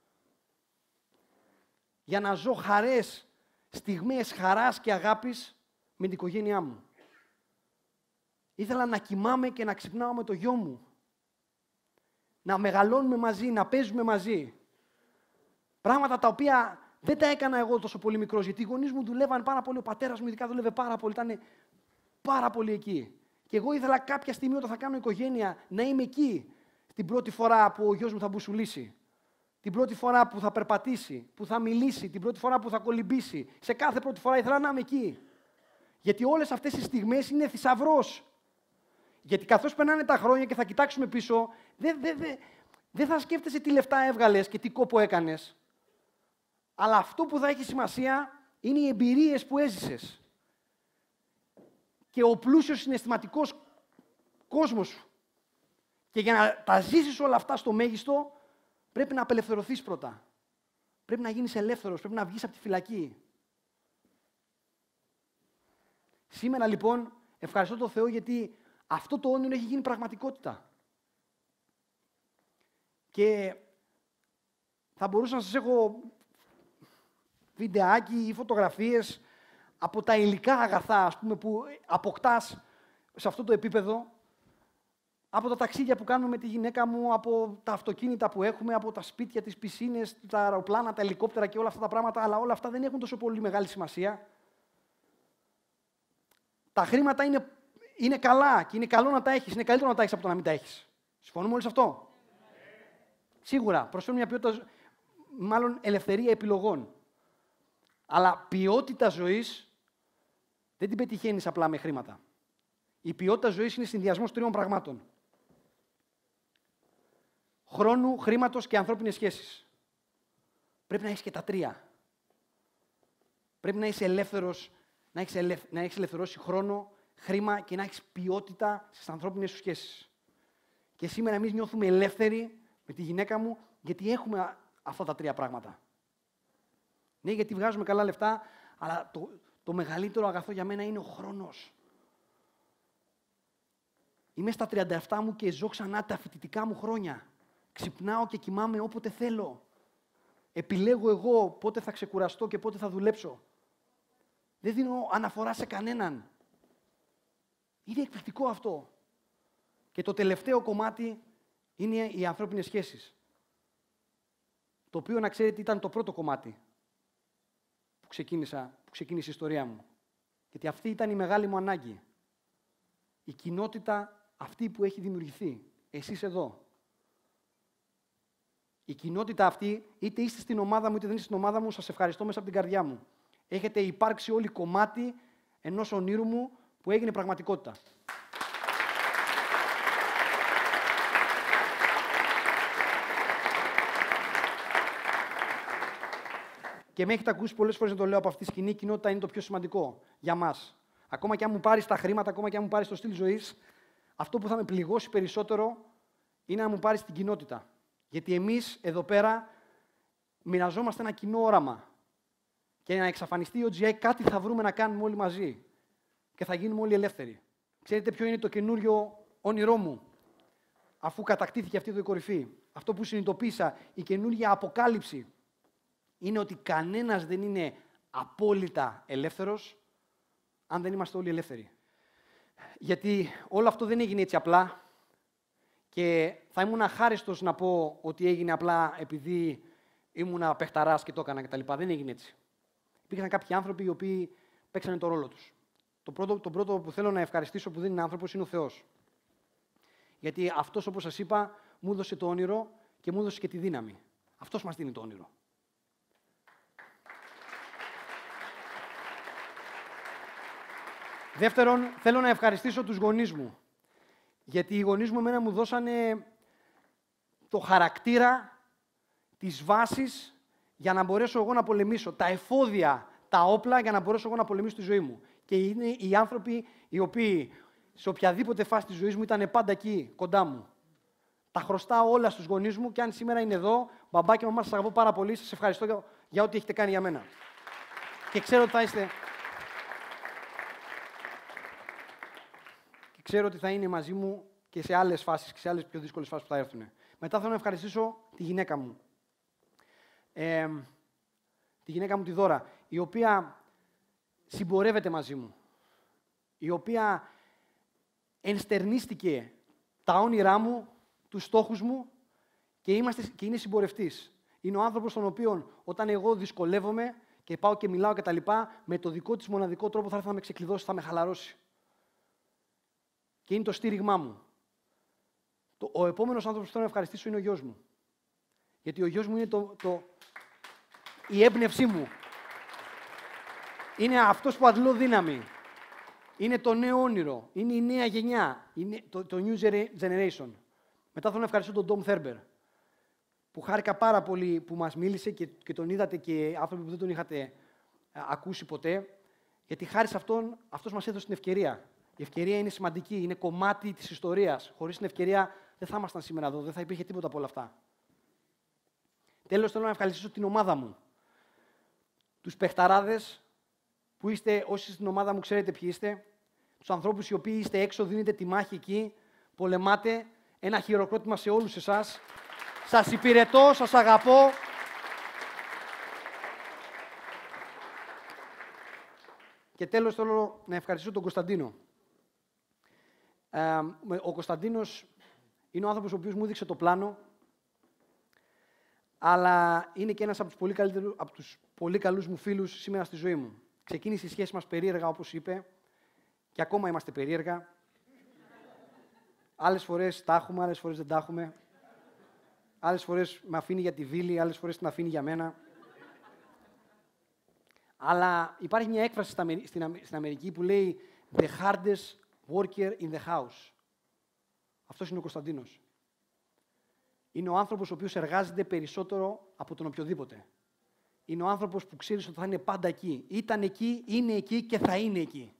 [SPEAKER 5] για να ζω χαρές, στιγμές χαράς και αγάπης με την οικογένειά μου. Ήθελα να κοιμάμαι και να ξυπνάω με το γιο μου. Να μεγαλώνουμε μαζί, να παίζουμε μαζί. Πράγματα τα οποία δεν τα έκανα εγώ τόσο πολύ μικρός, γιατί οι γονείς μου δουλεύαν πάρα πολύ, ο πατέρας μου ειδικά δούλευε πάρα πολύ, ήταν πάρα πολύ εκεί. Και εγώ ήθελα κάποια στιγμή όταν θα κάνω οικογένεια να είμαι εκεί, την πρώτη φορά που ο γιος μου θα μπουσουλήσει, την πρώτη φορά που θα περπατήσει, που θα μιλήσει, την πρώτη φορά που θα κολυμπήσει. Σε κάθε πρώτη φορά ήθελα να είμαι εκεί. Γιατί όλες αυτές οι στιγμές είναι θησαυρός. Γιατί καθώς περνάνε τα χρόνια και θα κοιτάξουμε πίσω, δεν δε, δε, δε θα σκέφτεσαι τι λεφτά έβγαλες και τι κόπο έκανες. Αλλά αυτό που θα έχει σημασία είναι οι εμπειρίες που έζησες. Και ο πλούσιος συναισθηματικός κόσμος σου. Και για να τα ζήσεις όλα αυτά στο μέγιστο, πρέπει να απελευθερωθείς πρώτα. Πρέπει να γίνεις ελεύθερος, πρέπει να βγεις από τη φυλακή. Σήμερα λοιπόν ευχαριστώ τον Θεό γιατί αυτό το όνειρο έχει γίνει πραγματικότητα. Και θα μπορούσα να σας έχω βιντεάκι ή φωτογραφίες από τα υλικά αγαθά, ας πούμε, που αποκτάς σε αυτό το επίπεδο, από τα ταξίδια που κάνουμε με τη γυναίκα μου, από τα αυτοκίνητα που έχουμε, από τα σπίτια, τις πισίνες, τα αεροπλάνα, τα ελικόπτερα και όλα αυτά τα πράγματα, αλλά όλα αυτά δεν έχουν τόσο πολύ μεγάλη σημασία. Τα χρήματα είναι, είναι καλά και είναι καλό να τα έχεις. Είναι καλύτερο να τα έχεις από το να μην τα έχεις. Συμφωνούμε όλοι σε αυτό? Σίγουρα, προσφέρουν μια ποιότητα, μάλλον ελευθερία επιλογών. Αλλά ποιότητα ζωής δεν την πετυχαίνεις απλά με χρήματα. Η ποιότητα ζωής είναι συνδυασμός τριών πραγμάτων. Χρόνου, χρήματος και ανθρώπινες σχέσεις. Πρέπει να έχεις και τα τρία. Πρέπει να είσαι ελεύθερος, να έχεις, ελευ... να έχεις ελευθερώσει χρόνο, χρήμα και να έχεις ποιότητα στις ανθρώπινες σου σχέσεις. Και σήμερα εμείς νιώθουμε ελεύθεροι με τη γυναίκα μου, γιατί έχουμε αυτά τα τρία πράγματα. Ναι, γιατί βγάζουμε καλά λεφτά, αλλά το, το μεγαλύτερο αγαθό για μένα είναι ο χρόνος. Είμαι στα τριάντα επτά μου και ζω ξανά τα φοιτητικά μου χρόνια. Ξυπνάω και κοιμάμαι όποτε θέλω. Επιλέγω εγώ πότε θα ξεκουραστώ και πότε θα δουλέψω. Δεν δίνω αναφορά σε κανέναν. Είναι εκπληκτικό αυτό. Και το τελευταίο κομμάτι είναι οι ανθρώπινες σχέσεις. Το οποίο, να ξέρετε, ήταν το πρώτο κομμάτι που, ξεκίνησα, που ξεκίνησε η ιστορία μου. Γιατί αυτή ήταν η μεγάλη μου ανάγκη. Η κοινότητα αυτή που έχει δημιουργηθεί. Εσείς εδώ. Η κοινότητα αυτή, είτε είστε στην ομάδα μου, είτε δεν είστε στην ομάδα μου, σας ευχαριστώ μέσα από την καρδιά μου. Έχετε υπάρξει όλοι κομμάτι ενός ονείρου μου που έγινε πραγματικότητα. Και με έχετε ακούσει πολλές φορές να το λέω από αυτή τη σκηνή, η κοινότητα είναι το πιο σημαντικό για μας. Ακόμα και αν μου πάρεις τα χρήματα, ακόμα και αν μου πάρεις το στυλ ζωής, αυτό που θα με πληγώσει περισσότερο είναι να μου πάρεις την κοινότητα. Γιατί εμείς εδώ πέρα μοιραζόμαστε ένα κοινό όραμα. Και να εξαφανιστεί ο τζι άι, κάτι θα βρούμε να κάνουμε όλοι μαζί. Και θα γίνουμε όλοι ελεύθεροι. Ξέρετε ποιο είναι το καινούριο όνειρό μου, αφού κατακτήθηκε αυτή εδώ η κορυφή? Αυτό που συνειδητοποίησα, η καινούργια αποκάλυψη, είναι ότι κανένας δεν είναι απόλυτα ελεύθερος αν δεν είμαστε όλοι ελεύθεροι. Γιατί όλο αυτό δεν έγινε έτσι απλά και θα ήμουν αχάριστος να πω ότι έγινε απλά επειδή ήμουν παιχταράς και το έκανα κτλ. Δεν έγινε έτσι. Υπήρχαν κάποιοι άνθρωποι οι οποίοι παίξανε το ρόλο τους. Το πρώτο, το πρώτο που θέλω να ευχαριστήσω που δεν είναι άνθρωπος είναι ο Θεός. Γιατί αυτός, όπως σας είπα, μου έδωσε το όνειρο και μου έδωσε και τη δύναμη. Αυτός μας δίνει το όνειρο. Δεύτερον, θέλω να ευχαριστήσω τους γονείς μου. Γιατί οι γονείς μου εμένα μου δώσανε το χαρακτήρα, τις βάσεις για να μπορέσω εγώ να πολεμήσω. Τα εφόδια, τα όπλα για να μπορέσω εγώ να πολεμήσω τη ζωή μου. Και είναι οι άνθρωποι οι οποίοι σε οποιαδήποτε φάση της ζωής μου ήταν πάντα εκεί, κοντά μου. Τα χρωστάω όλα στους γονείς μου και αν σήμερα είναι εδώ, μπαμπά και μαμά, σας αγαπώ πάρα πολύ, σας ευχαριστώ για, για ό,τι έχετε κάνει για μένα. Και ξέρω ότι θα είστε... και ξέρω ότι θα είναι μαζί μου και σε άλλες φάσεις και σε άλλες πιο δύσκολες φάσεις που θα έρθουν. Μετά θέλω να ευχαριστήσω τη γυναίκα μου. Ε, τη γυναίκα μου τη Δώρα, η οποία συμπορεύεται μαζί μου, η οποία ενστερνίστηκε τα όνειρά μου, τους στόχους μου και, είμαστε, και είναι συμπορευτής. Είναι ο άνθρωπος τον οποίο όταν εγώ δυσκολεύομαι και πάω και μιλάω και τα λοιπά, με το δικό της μοναδικό τρόπο θα έρθει να με ξεκλειδώσει, θα με χαλαρώσει. Και είναι το στήριγμά μου. Το, ο επόμενος άνθρωπος που θέλω να ευχαριστήσω είναι ο γιος μου. Γιατί ο γιος μου είναι το, το, η έμπνευσή μου. Είναι αυτός που αντλώ δύναμη. Είναι το νέο όνειρο. Είναι η νέα γενιά. Είναι το, το new generation. Μετά θέλω να ευχαριστήσω τον Dom Thurber, που χάρηκα πάρα πολύ που μας μίλησε και, και τον είδατε και άνθρωποι που δεν τον είχατε α, ακούσει ποτέ. Γιατί χάρη σε αυτόν, αυτός μας έδωσε την ευκαιρία. Η ευκαιρία είναι σημαντική, είναι κομμάτι της ιστορίας. Χωρίς την ευκαιρία δεν θα ήμασταν σήμερα εδώ, δεν θα υπήρχε τίποτα από όλα αυτά. Τέλος, θέλω να ευχαριστήσω την ομάδα μου. Τους παιχταράδες που είστε, όσοι στην ομάδα μου ξέρετε ποιοι είστε. Τους ανθρώπους οι οποίοι είστε έξω, δίνετε τη μάχη εκεί, πολεμάτε. Ένα χειροκρότημα σε όλους εσάς. Σας υπηρετώ, σας αγαπώ. Και τέλος θέλω να ευχαριστήσω τον Κωνσταντίνο. Ε, ο Κωνσταντίνος είναι ο άνθρωπος ο οποίος μου έδειξε το πλάνο, αλλά είναι και ένας από τους πολύ, από τους πολύ καλούς μου φίλους σήμερα στη ζωή μου. Ξεκίνησε η σχέση μας περίεργα, όπως είπε, και ακόμα είμαστε περίεργα. Άλλες φορές τα έχουμε, άλλες φορές δεν τα έχουμε. Άλλες φορές με αφήνει για τη Βίλη, άλλες φορές την αφήνει για μένα. Αλλά υπάρχει μια έκφραση στην Αμερική που λέει «The hardest worker in the house». Αυτός είναι ο Κωνσταντίνος. Είναι ο άνθρωπος ο οποίος εργάζεται περισσότερο από τον οποιοδήποτε. Είναι ο άνθρωπος που ξέρεις ότι θα είναι πάντα εκεί. Ήταν εκεί, είναι εκεί και θα είναι εκεί.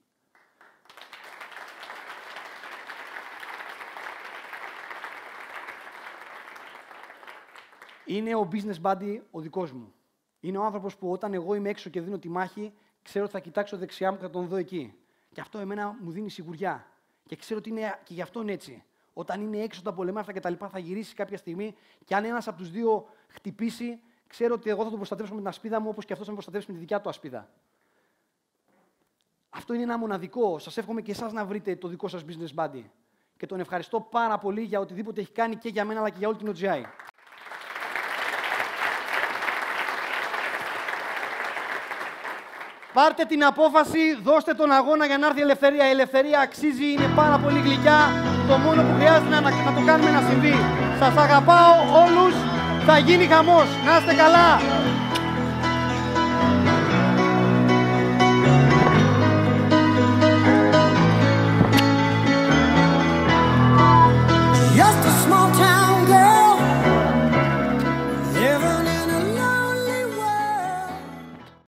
[SPEAKER 5] Είναι ο business buddy ο δικός μου. Είναι ο άνθρωπος που όταν εγώ είμαι έξω και δίνω τη μάχη, ξέρω ότι θα κοιτάξω δεξιά μου και θα τον δω εκεί. Και αυτό εμένα μου δίνει σιγουριά. Και ξέρω ότι είναι και γι' αυτό είναι έτσι. Όταν είναι έξω, όταν πολεμάει αυτά κτλ., θα γυρίσει κάποια στιγμή και αν ένας από τους δύο χτυπήσει, ξέρω ότι εγώ θα τον προστατεύσω με την ασπίδα μου, όπως και αυτός θα με προστατεύσει με τη δικιά του ασπίδα. Αυτό είναι ένα μοναδικό. Σας εύχομαι και εσάς να βρείτε το δικό σας business buddy. Και τον ευχαριστώ πάρα πολύ για οτιδήποτε έχει κάνει και για μένα αλλά και για όλη την ο τζι άι. Πάρτε την απόφαση, δώστε τον αγώνα για να έρθει η ελευθερία. Η ελευθερία αξίζει, είναι πάρα πολύ γλυκιά. Το μόνο που χρειάζεται είναι να, να το κάνουμε να συμβεί. Σας αγαπάω όλους, θα γίνει χαμός. Να είστε καλά.